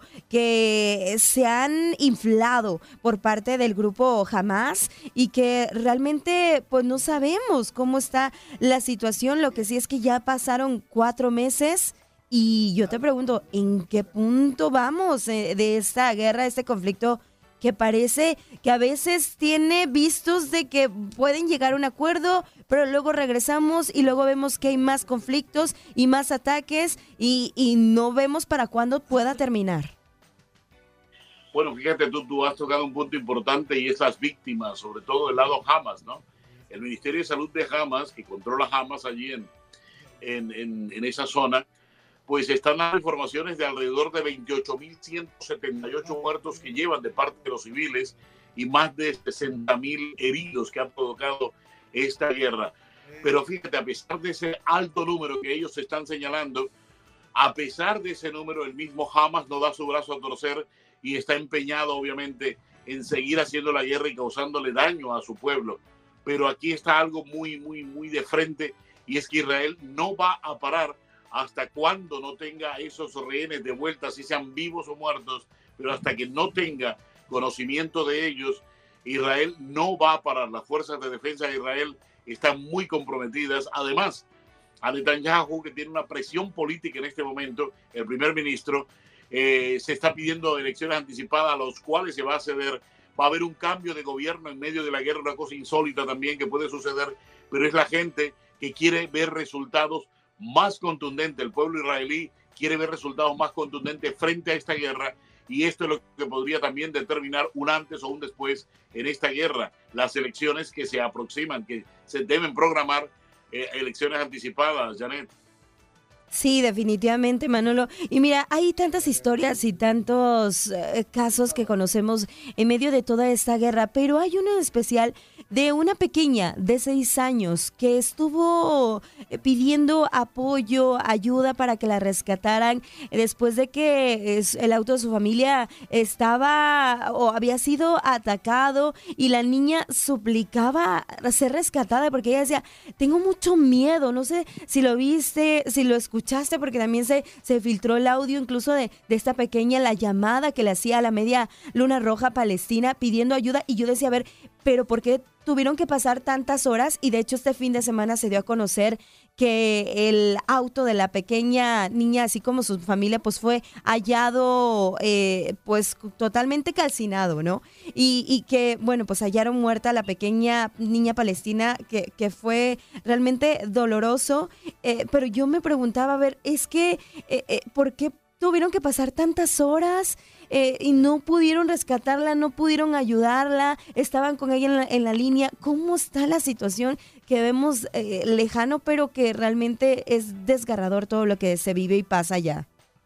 S2: que se han inflado por parte del grupo Hamas y que realmente pues no sabemos cómo está la situación. Lo que sí es que ya pasaron cuatro meses. Y yo te pregunto, ¿en qué punto vamos de esta guerra, de este conflicto que parece que a veces tiene vistos de que pueden llegar a un acuerdo, pero luego regresamos y luego vemos que hay más conflictos y más ataques y, y no vemos para cuándo pueda terminar?
S8: Bueno, fíjate tú, tú has tocado un punto importante y es las víctimas, sobre todo del lado Hamas, ¿no? El Ministerio de Salud de Hamas, que controla Hamas allí en, en, en, en esa zona, pues están dando informaciones de alrededor de veintiocho mil ciento setenta y ocho muertos que llevan de parte de los civiles y más de sesenta mil heridos que han provocado esta guerra. Pero fíjate, a pesar de ese alto número que ellos están señalando, a pesar de ese número, el mismo Hamas no da su brazo a torcer y está empeñado, obviamente, en seguir haciendo la guerra y causándole daño a su pueblo. Pero aquí está algo muy, muy, muy de frente, y es que Israel no va a parar hasta cuando no tenga esos rehenes de vuelta, si sean vivos o muertos, pero hasta que no tenga conocimiento de ellos, Israel no va a parar. Las fuerzas de defensa de Israel están muy comprometidas. Además, a Netanyahu, que tiene una presión política en este momento, el primer ministro, eh, se está pidiendo elecciones anticipadas a los cuales se va a ceder. Va a haber un cambio de gobierno en medio de la guerra, una cosa insólita también que puede suceder, pero es la gente que quiere ver resultados más contundente. El pueblo israelí quiere ver resultados más contundentes frente a esta guerra, y esto es lo que podría también determinar un antes o un después en esta guerra. Las elecciones que se aproximan, que se deben programar, eh, elecciones anticipadas, Janet.
S2: Sí, definitivamente, Manolo. Y mira, hay tantas historias y tantos eh, casos que conocemos en medio de toda esta guerra, pero hay uno en especial de una pequeña de seis años que estuvo eh, pidiendo apoyo, ayuda para que la rescataran después de que es, el auto de su familia estaba o había sido atacado y la niña suplicaba ser rescatada porque ella decía, tengo mucho miedo, no sé si lo viste, si lo escuchaste, porque también se, se filtró el audio incluso de, de esta pequeña, la llamada que le hacía a la Media Luna Roja Palestina pidiendo ayuda, y yo decía, a ver, pero ¿por qué tuvieron que pasar tantas horas? Y de hecho este fin de semana se dio a conocer que el auto de la pequeña niña, así como su familia, pues fue hallado eh, pues totalmente calcinado, ¿no? Y, y que, bueno, pues hallaron muerta a la pequeña niña palestina, que, que fue realmente doloroso, eh, pero yo me preguntaba, a ver, es que, eh, eh, ¿por qué tuvieron que pasar tantas horas? Eh, y no pudieron rescatarla, no pudieron ayudarla, estaban con ella en la, en la línea. ¿Cómo está la situación que vemos eh, lejano, pero que realmente es desgarrador todo lo que se vive y pasa allá?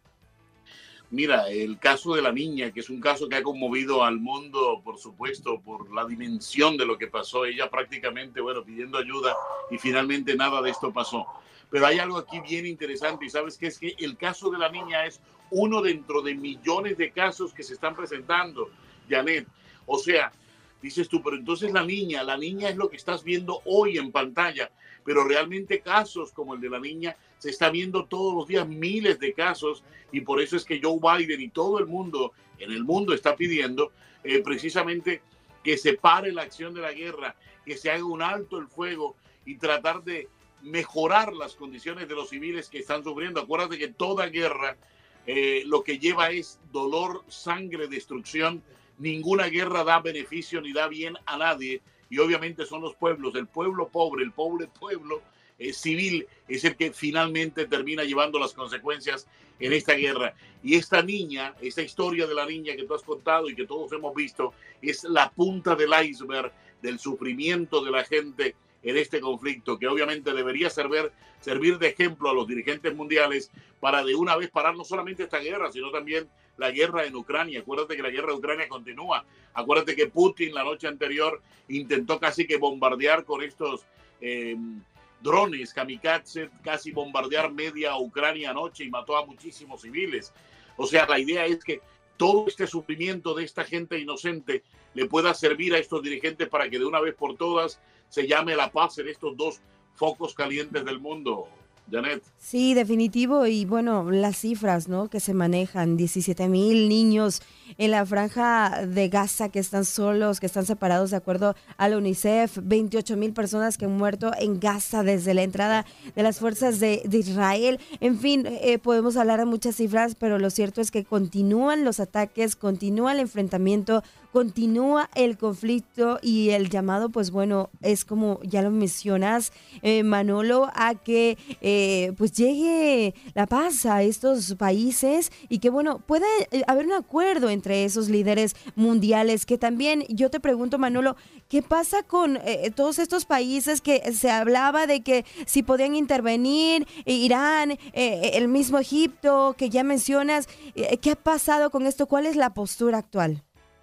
S8: Mira, el caso de la niña, que es un caso que ha conmovido al mundo, por supuesto, por la dimensión de lo que pasó. Ella prácticamente, bueno, pidiendo ayuda y finalmente nada de esto pasó. Pero hay algo aquí bien interesante y sabes que es que el caso de la niña es uno dentro de millones de casos que se están presentando, Janet. O sea, dices tú, pero entonces la niña, la niña es lo que estás viendo hoy en pantalla, pero realmente casos como el de la niña se está viendo todos los días, miles de casos, y por eso es que Joe Biden y todo el mundo en el mundo está pidiendo eh, precisamente que se pare la acción de la guerra, que se haga un alto el fuego y tratar de mejorar las condiciones de los civiles que están sufriendo. Acuérdate que toda guerra eh, lo que lleva es dolor, sangre, destrucción. Ninguna guerra da beneficio ni da bien a nadie, y obviamente son los pueblos, el pueblo pobre, el pobre pueblo eh, civil es el que finalmente termina llevando las consecuencias en esta guerra. Y esta niña, esta historia de la niña que tú has contado y que todos hemos visto, es la punta del iceberg del sufrimiento de la gente en este conflicto, que obviamente debería servir, servir de ejemplo a los dirigentes mundiales para de una vez parar no solamente esta guerra, sino también la guerra en Ucrania. Acuérdate que la guerra de Ucrania continúa. Acuérdate que Putin la noche anterior intentó casi que bombardear con estos eh, drones kamikaze, casi bombardear media Ucrania anoche y mató a muchísimos civiles. O sea, la idea es que todo este sufrimiento de esta gente inocente le pueda servir a estos dirigentes para que de una vez por todas se llame la paz en estos dos focos calientes del mundo, Janet.
S2: Sí, definitivo. Y bueno, las cifras, ¿no?, que se manejan, diecisiete mil niños en la franja de Gaza que están solos, que están separados de acuerdo a la UNICEF, veintiocho mil personas que han muerto en Gaza desde la entrada de las fuerzas de, de Israel. En fin, eh, podemos hablar de muchas cifras, pero lo cierto es que continúan los ataques, continúa el enfrentamiento, continúa el conflicto, y el llamado, pues bueno, es como ya lo mencionas, eh, Manolo, a que eh, pues llegue la paz a estos países y que bueno, puede haber un acuerdo entre esos líderes mundiales. Que también yo te pregunto, Manolo, ¿qué pasa con eh, todos estos países que se hablaba de que si podían intervenir, Irán, eh, el mismo Egipto que ya mencionas? Eh, ¿qué ha pasado con esto? ¿Cuál es la postura actual?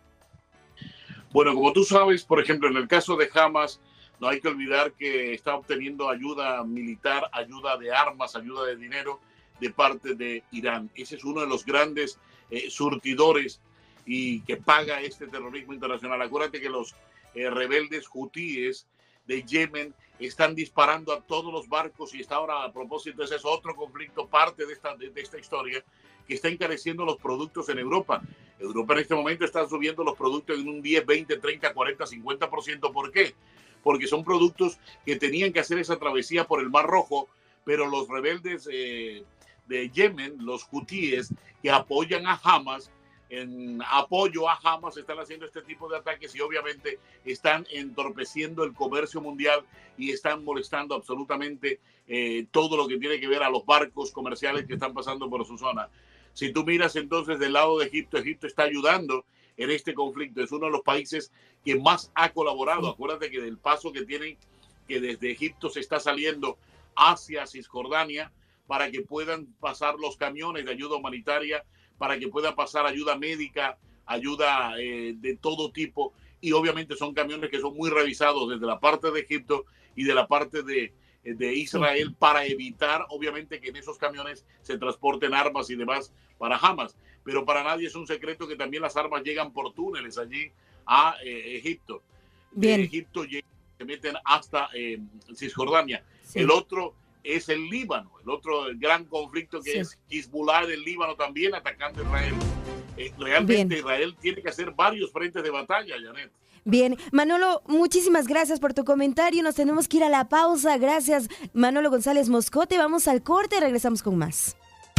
S8: Bueno, como tú sabes, por ejemplo, en el caso de Hamas, no hay que olvidar que está obteniendo ayuda militar, ayuda de armas, ayuda de dinero de parte de Irán. Ese es uno de los grandes eh, surtidores y que paga este terrorismo internacional. Acuérdate que los eh, rebeldes hutíes de Yemen están disparando a todos los barcos, y está ahora, a propósito, ese es otro conflicto, parte de esta, de, de esta historia, que está encareciendo los productos en Europa. Europa en este momento está subiendo los productos en un diez, veinte, treinta, cuarenta, cincuenta por ciento. ¿Por qué? Porque son productos que tenían que hacer esa travesía por el Mar Rojo, pero los rebeldes eh, de Yemen, los hutíes, que apoyan a Hamas, en apoyo a Hamas están haciendo este tipo de ataques, y obviamente están entorpeciendo el comercio mundial y están molestando absolutamente eh, todo lo que tiene que ver a los barcos comerciales que están pasando por su zona. Si tú miras entonces del lado de Egipto, Egipto está ayudando en este conflicto. Es uno de los países que más ha colaborado. Acuérdate que del paso que tienen, que desde Egipto se está saliendo hacia Cisjordania para que puedan pasar los camiones de ayuda humanitaria, para que puedan pasar ayuda médica, ayuda eh, de todo tipo. Y obviamente son camiones que son muy revisados desde la parte de Egipto y de la parte de, de Israel para evitar, obviamente, que en esos camiones se transporten armas y demás para Hamas. Pero para nadie es un secreto que también las armas llegan por túneles allí a eh, Egipto.
S2: Bien.
S8: De Egipto llegan, se meten hasta eh, Cisjordania. Sí. El otro es el Líbano, el otro gran conflicto que sí. es Hezbollah del Líbano también atacando a Israel. Eh, realmente Bien. Israel tiene que hacer varios frentes de batalla, Janet.
S2: Bien, Manolo, muchísimas gracias por tu comentario. Nos tenemos que ir a la pausa. Gracias, Manolo González Moscote. Vamos al corte y regresamos con más.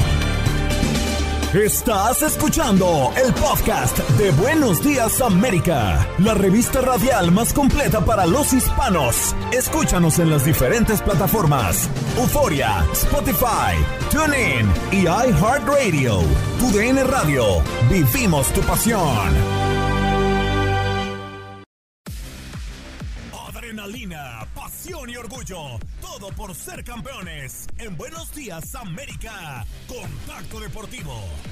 S1: Estás escuchando el podcast de Buenos Días América, la revista radial más completa para los hispanos. Escúchanos en las diferentes plataformas: Euforia, Spotify, TuneIn y iHeartRadio. Tu D N Radio. Vivimos tu pasión. Adrenalina, pasión y orgullo. Todo por ser campeones. En Buenos Días América. Contacto Deportivo.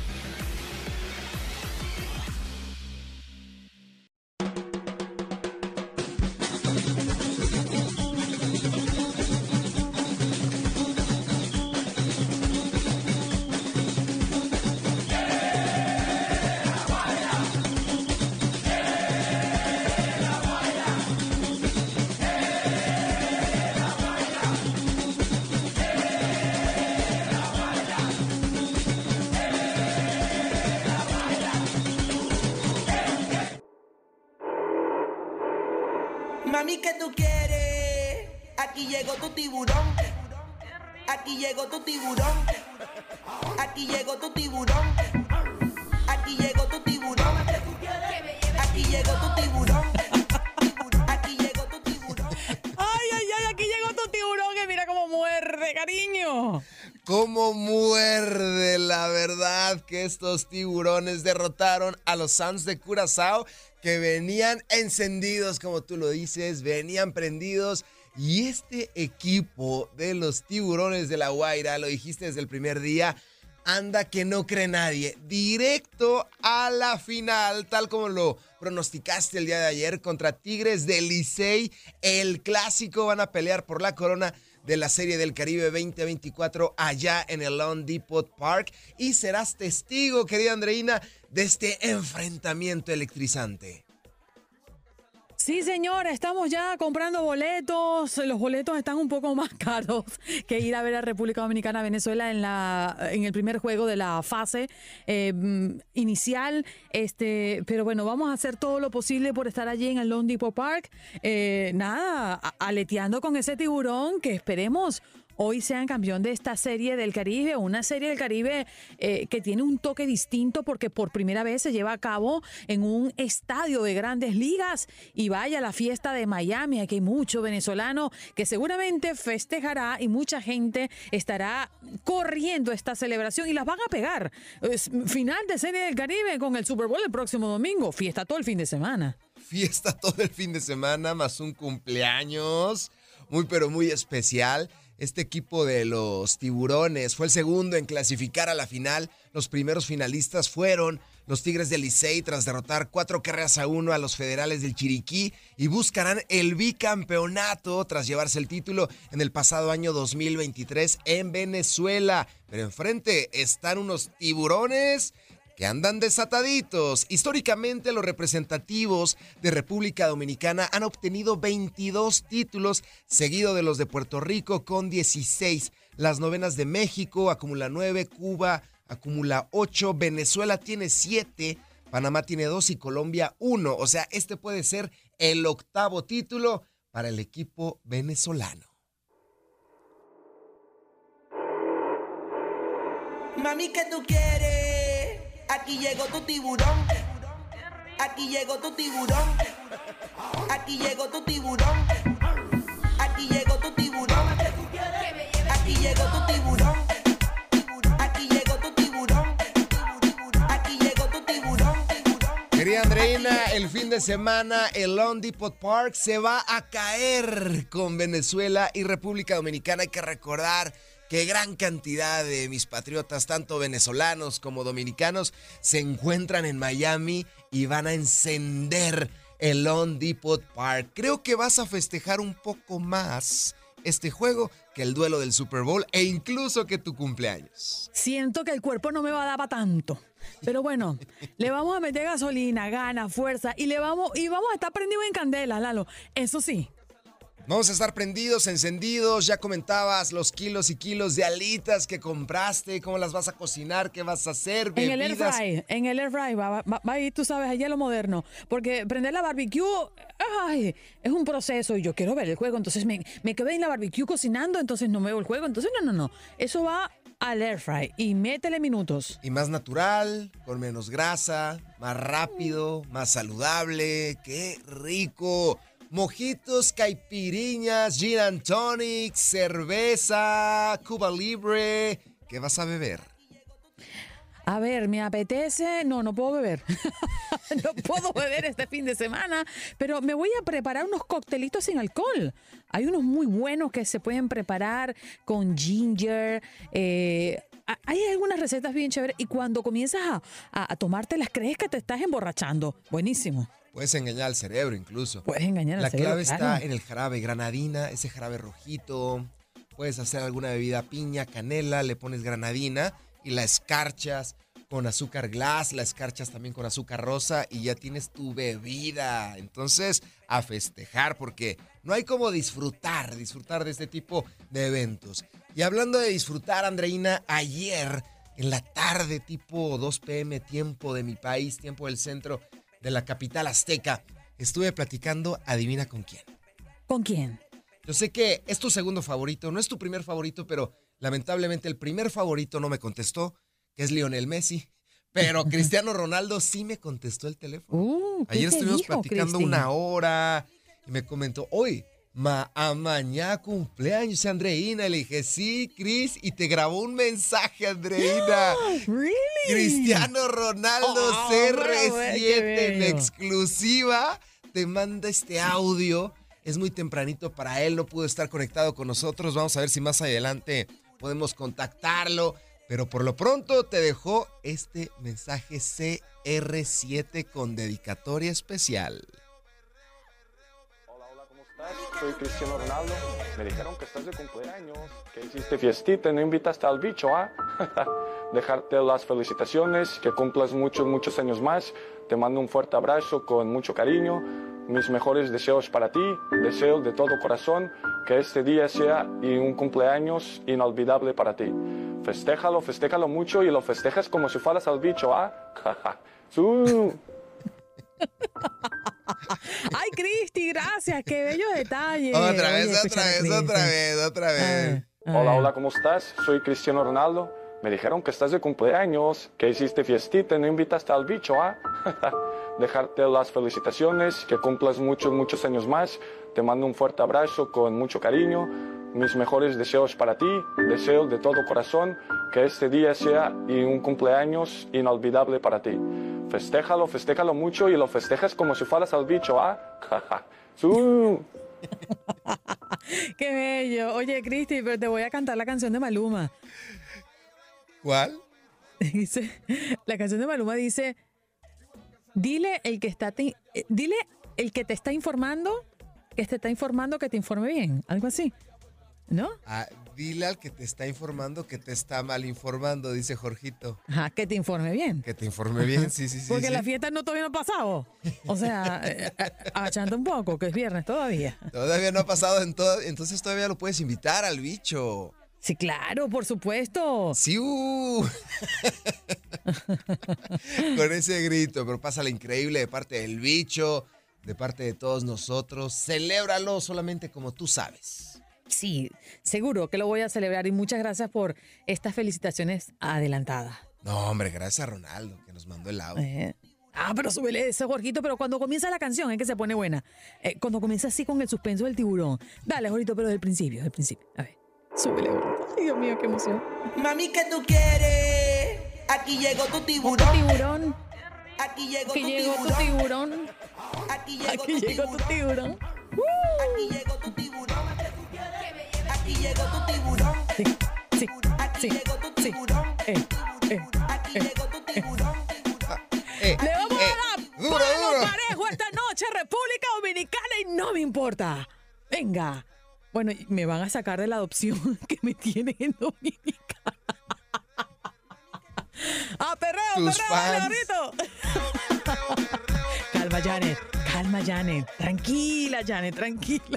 S9: Mami, ¿qué tú quieres? Aquí llegó tu tiburón. Aquí llegó tu tiburón. Aquí llegó tu tiburón. Aquí llegó tu tiburón. Aquí llegó tu tiburón. Aquí llegó tu tiburón.
S3: Ay, ay, ay, aquí llegó tu tiburón, que mira cómo muerde, cariño.
S4: Cómo muerde, la verdad, que estos tiburones derrotaron a los Suns de Curazao, que venían encendidos, como tú lo dices, venían prendidos. Y este equipo de los Tiburones de La Guaira, lo dijiste desde el primer día, anda que no cree nadie. Directo a la final, tal como lo pronosticaste el día de ayer, contra Tigres del Licey. El clásico, van a pelear por la corona de la Serie del Caribe veinte veinticuatro allá en el Loan Depot Park. Y serás testigo, querida Andreina, de este enfrentamiento electrizante.
S3: Sí, señora, estamos ya comprando boletos. Los boletos están un poco más caros que ir a ver a República Dominicana, Venezuela en la en el primer juego de la fase eh, inicial. Este, pero bueno, vamos a hacer todo lo posible por estar allí en el Loan Depot Park. Eh, nada, aleteando con ese tiburón que esperemos hoy sean campeón de esta Serie del Caribe, una Serie del Caribe eh, que tiene un toque distinto porque por primera vez se lleva a cabo en un estadio de Grandes Ligas. Y vaya la fiesta de Miami, aquí hay mucho venezolano que seguramente festejará y mucha gente estará corriendo esta celebración y las van a pegar. Es final de Serie del Caribe con el Super Bowl el próximo domingo, fiesta todo el fin de semana.
S4: Fiesta todo el fin de semana, más un cumpleaños muy pero muy especial. Este equipo de los Tiburones fue el segundo en clasificar a la final. Los primeros finalistas fueron los Tigres del Licey tras derrotar cuatro carreras a uno a los Federales del Chiriquí y buscarán el bicampeonato tras llevarse el título en el pasado año dos mil veintitrés en Venezuela. Pero enfrente están unos Tiburones que andan desataditos. Históricamente, los representativos de República Dominicana han obtenido veintidós títulos, seguido de los de Puerto Rico con dieciséis. Las novenas de México acumula nueve, Cuba acumula ocho, Venezuela tiene siete, Panamá tiene dos y Colombia uno. O sea, este puede ser el octavo título para el equipo venezolano.
S9: Mami, ¿qué tú quieres? Aquí llegó tu tiburón. Aquí llegó tu tiburón. Aquí llegó tu tiburón. Aquí llegó tu tiburón. Aquí llegó tu tiburón. Aquí llegó tu tiburón. Aquí llegó tu tiburón.
S4: Querida Andreina, el fin de semana el Loan Depot Park se va a caer con Venezuela y República Dominicana. Hay que recordar que gran cantidad de mis patriotas, tanto venezolanos como dominicanos, se encuentran en Miami y van a encender el Home Depot Park. Creo que vas a festejar un poco más este juego que el duelo del Super Bowl e incluso que tu cumpleaños.
S3: Siento que el cuerpo no me va a dar para tanto. Pero bueno, le vamos a meter gasolina, ganas, fuerza y le vamos y vamos a estar prendidos en candela, Lalo. Eso sí.
S4: Vamos a estar prendidos, encendidos. Ya comentabas los kilos y kilos de alitas que compraste, cómo las vas a cocinar, qué vas a hacer, bebidas.
S3: En el air fry, en el air fry va, va, va a ir, tú sabes, allá lo moderno. Porque prender la barbecue, ay, es un proceso y yo quiero ver el juego. Entonces me, me quedé en la barbecue cocinando, entonces no veo el juego. Entonces no, no, no. Eso va al air fry y métele minutos.
S4: Y más natural, con menos grasa, más rápido, más saludable. ¡Qué rico! Mojitos, caipiriñas, gin and tonic, cerveza, Cuba Libre. ¿Qué vas a beber?
S3: A ver, me apetece... No, no puedo beber. No puedo beber este fin de semana, pero me voy a preparar unos coctelitos sin alcohol. Hay unos muy buenos que se pueden preparar con ginger. Eh, hay algunas recetas bien chéveres y cuando comienzas a, a, a tomártelas crees que te estás emborrachando. Buenísimo.
S4: Puedes engañar al cerebro incluso.
S3: Puedes engañar al
S4: La
S3: cerebro,
S4: clave
S3: claro.
S4: está en el jarabe granadina, ese jarabe rojito. Puedes hacer alguna bebida piña, canela, le pones granadina y la escarchas con azúcar glass, la escarchas también con azúcar rosa y ya tienes tu bebida. Entonces, a festejar porque no hay como disfrutar, disfrutar de este tipo de eventos. Y hablando de disfrutar, Andreina, ayer en la tarde, tipo dos pm, tiempo de mi país, tiempo del centro de la capital azteca, estuve platicando, adivina con quién.
S3: ¿Con quién?
S4: Yo sé que es tu segundo favorito, no es tu primer favorito, pero lamentablemente el primer favorito no me contestó, que es Lionel Messi, pero Cristiano Ronaldo sí me contestó el teléfono.
S3: Uh, ¿qué
S4: Ayer
S3: te
S4: estuvimos
S3: dijo,
S4: platicando
S3: Cristi?
S4: una hora y me comentó, hoy, ma, a mañana cumpleaños, Andreina. Le dije, sí, Cris, y te grabó un mensaje, Andreina.
S3: ¿Really?
S4: Cristiano Ronaldo
S3: Oh,
S4: C R
S3: bueno, qué
S4: siete en
S3: bello.
S4: exclusiva te manda este audio. Es muy tempranito para él, no pudo estar conectado con nosotros. Vamos a ver si más adelante podemos contactarlo. Pero por lo pronto te dejó este mensaje C R siete con dedicatoria especial.
S10: Hola, hola, ¿cómo estás? Soy Cristiano Ronaldo. Me dijeron que estás de cumpleaños, que hiciste fiestita y no invitaste al bicho, ¿ah? Dejarte las felicitaciones, que cumplas muchos, muchos años más. Te mando un fuerte abrazo con mucho cariño. Mis mejores deseos para ti. Deseo de todo corazón que este día sea y un cumpleaños inolvidable para ti. Festéjalo, festéjalo mucho y lo festejas como si fueras al bicho, ¿ah? ¡Su!
S3: Ay, Cristi, gracias. Qué bello detalle.
S4: Otra vez,
S3: Oye,
S4: otra
S3: escuchar a
S4: vez,
S3: Cristi.
S4: otra vez, otra vez.
S3: A
S10: Hola,
S3: ver.
S10: hola, ¿cómo estás? Soy Cristiano Ronaldo. Me dijeron que estás de cumpleaños, que hiciste fiestita y no invitaste al bicho, ¿ah? Dejarte las felicitaciones, que cumplas muchos, muchos años más. Te mando un fuerte abrazo con mucho cariño. Mis mejores deseos para ti. Deseo de todo corazón que este día sea y un cumpleaños inolvidable para ti. Festéjalo, festéjalo mucho y lo festejas como si fueras al bicho, ¿ah? ¡Su!
S3: Qué bello. Oye, Cristi, pero te voy a cantar la canción de Maluma.
S4: ¿Cuál?
S3: Dice, la canción de Maluma dice, dile el que está te- eh, dile el que te está informando, que te está informando que te informe bien, algo así, ¿no?
S4: Ah, dile al que te está informando que te está mal informando, dice Jorgito.
S3: Ajá, que te informe bien.
S4: Que te informe bien, sí, sí, sí.
S3: Porque
S4: sí.
S3: la fiesta no todavía no ha pasado. O sea, eh, agachando un poco, que es viernes todavía.
S4: Todavía no ha pasado en todo, entonces todavía lo puedes invitar al bicho.
S3: Sí, claro, por supuesto.
S4: Sí, uh. Con ese grito, pero pásala increíble de parte del bicho, de parte de todos nosotros. Celébralo solamente como tú sabes.
S3: Sí, seguro que lo voy a celebrar y muchas gracias por estas felicitaciones adelantadas.
S4: No, hombre, gracias a Ronaldo que nos mandó el audio.
S3: Eh, Ah, pero súbele ese, Jorgito, pero cuando comienza la canción es que se pone buena. Eh, cuando comienza así con el suspenso del tiburón. Dale, Jorgito, pero del principio, del principio. A ver, súbele, Jorgito. Ay, Dios mío, qué emoción.
S9: Mami, ¿qué tú quieres? Aquí llegó tu tiburón.
S3: Tiburón,
S9: Aquí llegó
S3: aquí
S9: tu
S3: llegó tu
S9: tiburón.
S3: tiburón.
S9: Aquí llegó
S3: Aquí
S9: tu
S3: llegó tu
S9: tiburón.
S3: tiburón.
S9: Aquí llegó tu tiburón. Aquí llegó tu tiburón.
S3: Sí, sí. sí, sí. Eh, eh, eh, eh.
S4: Eh,
S3: Le vamos
S4: eh,
S3: a dar
S4: duro,
S3: palo
S4: duro.
S3: parejo esta noche, República Dominicana, y no me importa. Venga. Bueno, me van a sacar de la adopción que me tienen en Dominicana. ¡Ah, perreo,
S4: Tus
S3: perreo,
S4: fans.
S3: Leonardo! Calma, Janet. Calma, Janet. Tranquila, Janet, tranquila.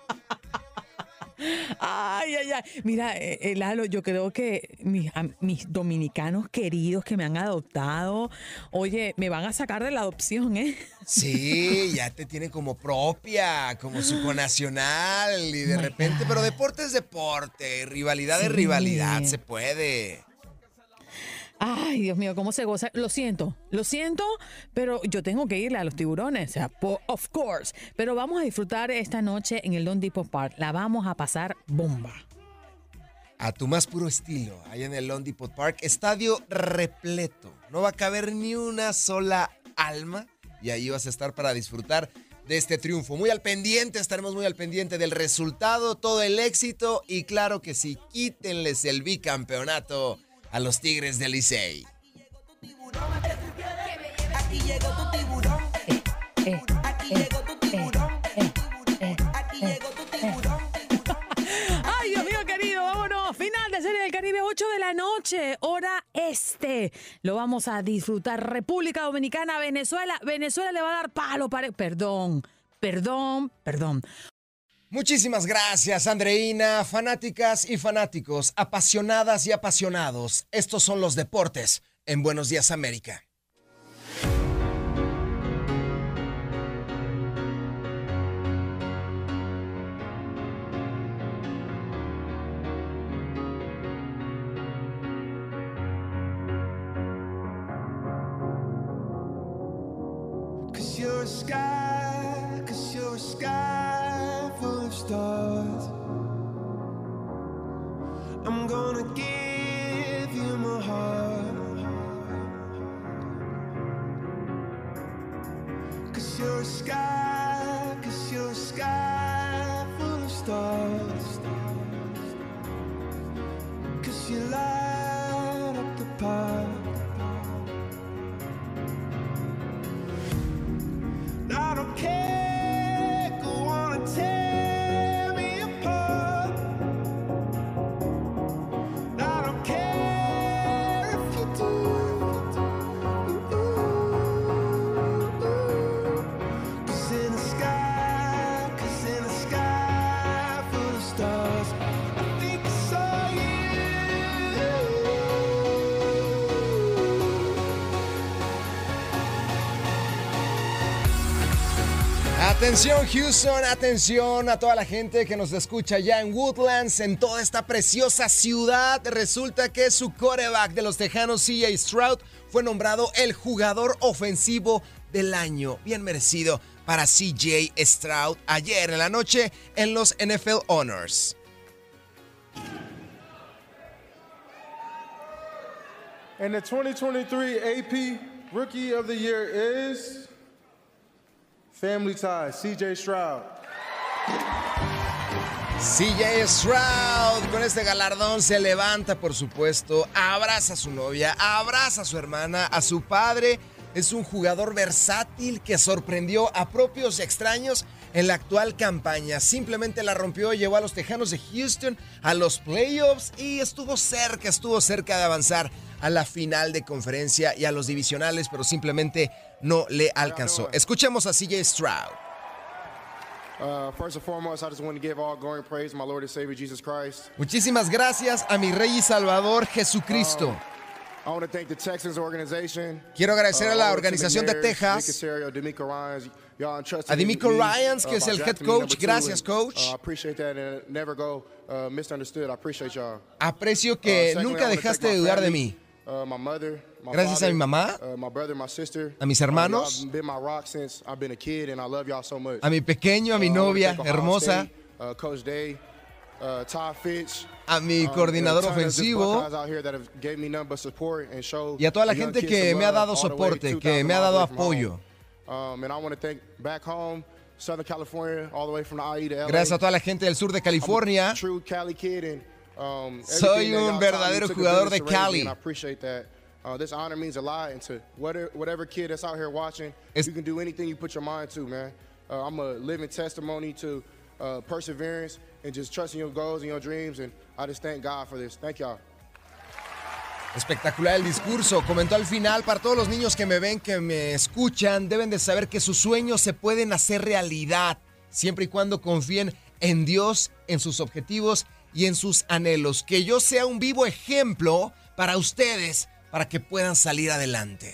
S3: Ay, ay, ay. Mira, eh, eh, Lalo, yo creo que mis, a- mis dominicanos queridos que me han adoptado, oye, me van a sacar de la adopción, ¿eh?
S4: Sí, ya te tiene como propia, como su conacional y de
S3: My
S4: repente,
S3: God.
S4: pero deporte es deporte, rivalidad es
S3: Sí.
S4: rivalidad, se puede.
S3: Ay, Dios mío, cómo se goza. Lo siento, lo siento, pero yo tengo que irle a los tiburones, o sea, po- of course. Pero vamos a disfrutar esta noche en el Lone Depot Park. La vamos a pasar bomba.
S4: A tu más puro estilo, allá en el Lone Depot Park, estadio repleto. No va a caber ni una sola alma y ahí vas a estar para disfrutar de este triunfo. Muy al pendiente, estaremos muy al pendiente del resultado, todo el éxito y claro que sí, quítenles el bicampeonato a los Tigres del Licey.
S9: Aquí llegó tu tiburón.
S3: Eh,
S9: Aquí llegó tu tiburón. Aquí llegó tu tiburón.
S3: Ay, Dios mío querido, vámonos. Final de Serie del Caribe, ocho de la noche, hora este. Lo vamos a disfrutar. República Dominicana, Venezuela. Venezuela le va a dar palo para... Perdón, perdón, perdón.
S4: Muchísimas gracias, Andreina, fanáticas y fanáticos, apasionadas y apasionados. Estos son los deportes en Buenos Días América.
S11: Cause you're a sky, cause you're a sky full of stars. I'm gonna give you my heart. Cause you're a sky, cause you're a sky full of stars. Cause you light up the park. I don't care, go on and tear me apart. I don't care if you do. Cause in the sky, cause in the sky full of stars, I think I saw you.
S4: Atención Houston, atención a toda la gente que nos escucha ya en Woodlands, en toda esta preciosa ciudad. Resulta que su quarterback de los Tejanos, C J Stroud, fue nombrado el jugador ofensivo del año. Bien merecido para C J Stroud ayer en la noche en los N F L Honors.
S12: And the twenty twenty-three A P Rookie of the Year is Family Ties, C J Stroud.
S4: C J Stroud con este galardón se levanta, por supuesto, abraza a su novia, abraza a su hermana, a su padre. Es un jugador versátil que sorprendió a propios y extraños en la actual campaña. Simplemente la rompió, llevó a los Tejanos de Houston a los playoffs y estuvo cerca, estuvo cerca de avanzar a la final de conferencia y a los divisionales, pero simplemente no le alcanzó. Escuchemos a C J Stroud.
S12: Uh, first and foremost, I just want to give all glory and praise to my Lord and Savior Jesus Christ.
S4: Muchísimas gracias a mi Rey y Salvador Jesucristo.
S12: I want to thank the Texans organization.
S4: Quiero agradecer a la
S12: all the
S4: organización de
S12: Nick
S4: Texas,
S12: Caserio, D'Amico Ryans, y'all entrusted
S4: a D'Amico
S12: me,
S4: Ryans,
S12: uh,
S4: que es
S12: by
S4: el head
S12: drafting me number
S4: coach.
S12: two,
S4: Gracias,
S12: and,
S4: coach.
S12: Uh, I appreciate that and never go uh, misunderstood. I appreciate y'all.
S4: Aprecio que
S12: Uh, secondly,
S4: nunca
S12: I wanna
S4: dejaste
S12: thank
S4: de
S12: my
S4: dudar de
S12: family,
S4: mí.
S12: uh, my mother, my
S4: Gracias a
S12: father,
S4: mi mamá,
S12: uh, my brother, my sister,
S4: a mis hermanos,
S12: uh, y'all been my rock since I've been a kid, and I love y'all so much.
S4: a mi pequeño, a mi
S12: Uh, I wanna
S4: novia
S12: thank Ohio
S4: hermosa,
S12: State, uh, Coach Day, uh, Todd Fitch,
S4: a mi
S12: um,
S4: coordinador
S12: and a ton of just
S4: ofensivo
S12: Buckeyes out here that have gave me nothing but support and showed
S4: y a toda la
S12: the young
S4: gente
S12: kids
S4: que
S12: some
S4: me ha
S12: love
S4: dado
S12: all the way
S4: soporte,
S12: two
S4: que
S12: thousand
S4: me ha
S12: miles
S4: dado
S12: away from
S4: apoyo.
S12: home. Um, and I want to thank back home, Southern California, all the way from the I E to L A.
S4: Gracias a toda la gente del sur de California.
S12: I'm a true Cali kid, and Um,
S4: Soy
S12: everything that
S4: un
S12: y'all taught me
S4: verdadero
S12: took a
S4: jugador
S12: village
S4: de
S12: to raise me,
S4: Cali.
S12: and I appreciate that. Uh, this honor means a lot, and to whatever, whatever kid that's out here watching,
S4: Es-
S12: you can do anything you put your mind to, man. Uh, I'm a living testimony to uh, perseverance and just trusting your goals and your dreams, and I just thank God for this. Thank y'all.
S4: Espectacular el discurso. Comentó al final, para todos los niños que me ven, que me escuchan, deben de saber que sus sueños se pueden hacer realidad, siempre y cuando confíen en Dios, en sus objetivos y en sus anhelos. Que yo sea un vivo ejemplo para ustedes, para que puedan salir adelante.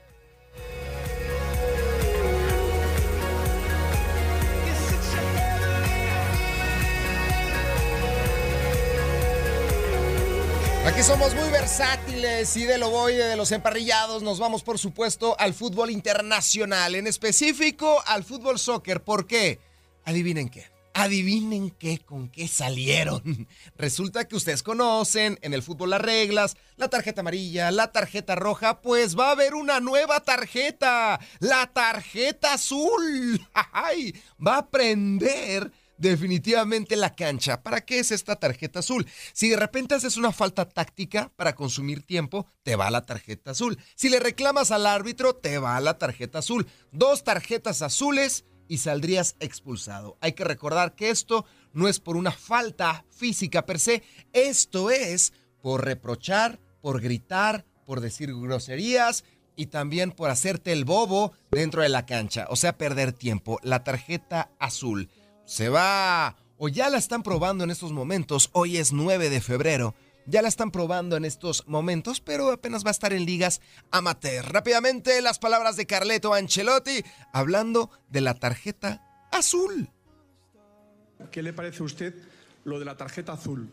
S4: Aquí somos muy versátiles y de lo voy de los emparrillados nos vamos, por supuesto, al fútbol internacional, en específico al fútbol soccer. ¿Por qué? Adivinen qué. Adivinen qué, con qué salieron. Resulta que ustedes conocen en el fútbol las reglas, la tarjeta amarilla, la tarjeta roja, pues va a haber una nueva tarjeta, la tarjeta azul. ¡Ay! Va a prender definitivamente la cancha. ¿Para qué es esta tarjeta azul? Si de repente haces una falta táctica para consumir tiempo, te va la tarjeta azul. Si le reclamas al árbitro, te va la tarjeta azul. Dos tarjetas azules y saldrías expulsado. Hay que recordar que esto no es por una falta física per se, esto es por reprochar, por gritar, por decir groserías y también por hacerte el bobo dentro de la cancha, o sea, perder tiempo. La tarjeta azul se va, o ya la están probando en estos momentos. Hoy es nueve de febrero. Ya la están probando en estos momentos, pero apenas va a estar en ligas amateur. Rápidamente, las palabras de Carleto Ancelotti hablando de la tarjeta azul.
S13: ¿Qué le parece a usted lo de la tarjeta azul?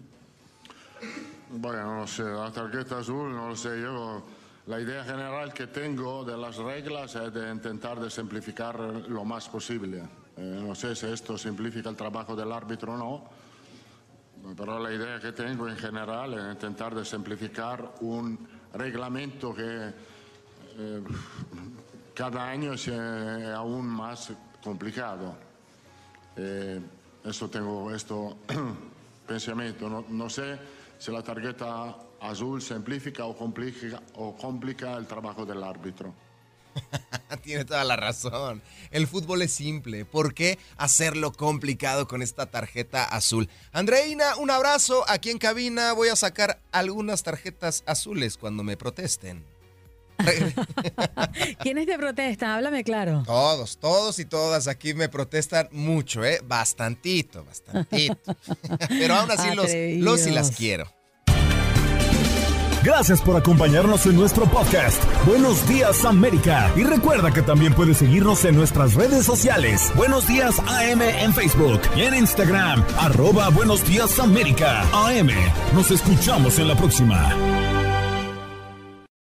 S14: Bueno, no sé, la tarjeta azul, no lo sé. Yo, la idea general que tengo de las reglas es de intentar de simplificar lo más posible. Eh, no sé si esto simplifica el trabajo del árbitro o no, pero la idea que tengo en general es intentar de simplificar un reglamento que eh, cada año es eh, aún más complicado. Eh, eso tengo, esto pensamiento. No, no sé si la tarjeta azul simplifica o complica, o complica el trabajo del árbitro.
S4: Tiene toda la razón. El fútbol es simple. ¿Por qué hacerlo complicado con esta tarjeta azul? Andreina, un abrazo. Aquí en cabina voy a sacar algunas tarjetas azules cuando me protesten.
S3: ¿Quiénes te protestan? Háblame claro.
S4: Todos, todos y todas aquí me protestan mucho, ¿eh? Bastantito, bastantito. Pero aún así los, los y las quiero.
S1: Gracias por acompañarnos en nuestro podcast. Buenos Días América. Y recuerda que también puedes seguirnos en nuestras redes sociales. Buenos Días A M en Facebook y en Instagram. Arroba Buenos Días América A M. Nos escuchamos en la próxima.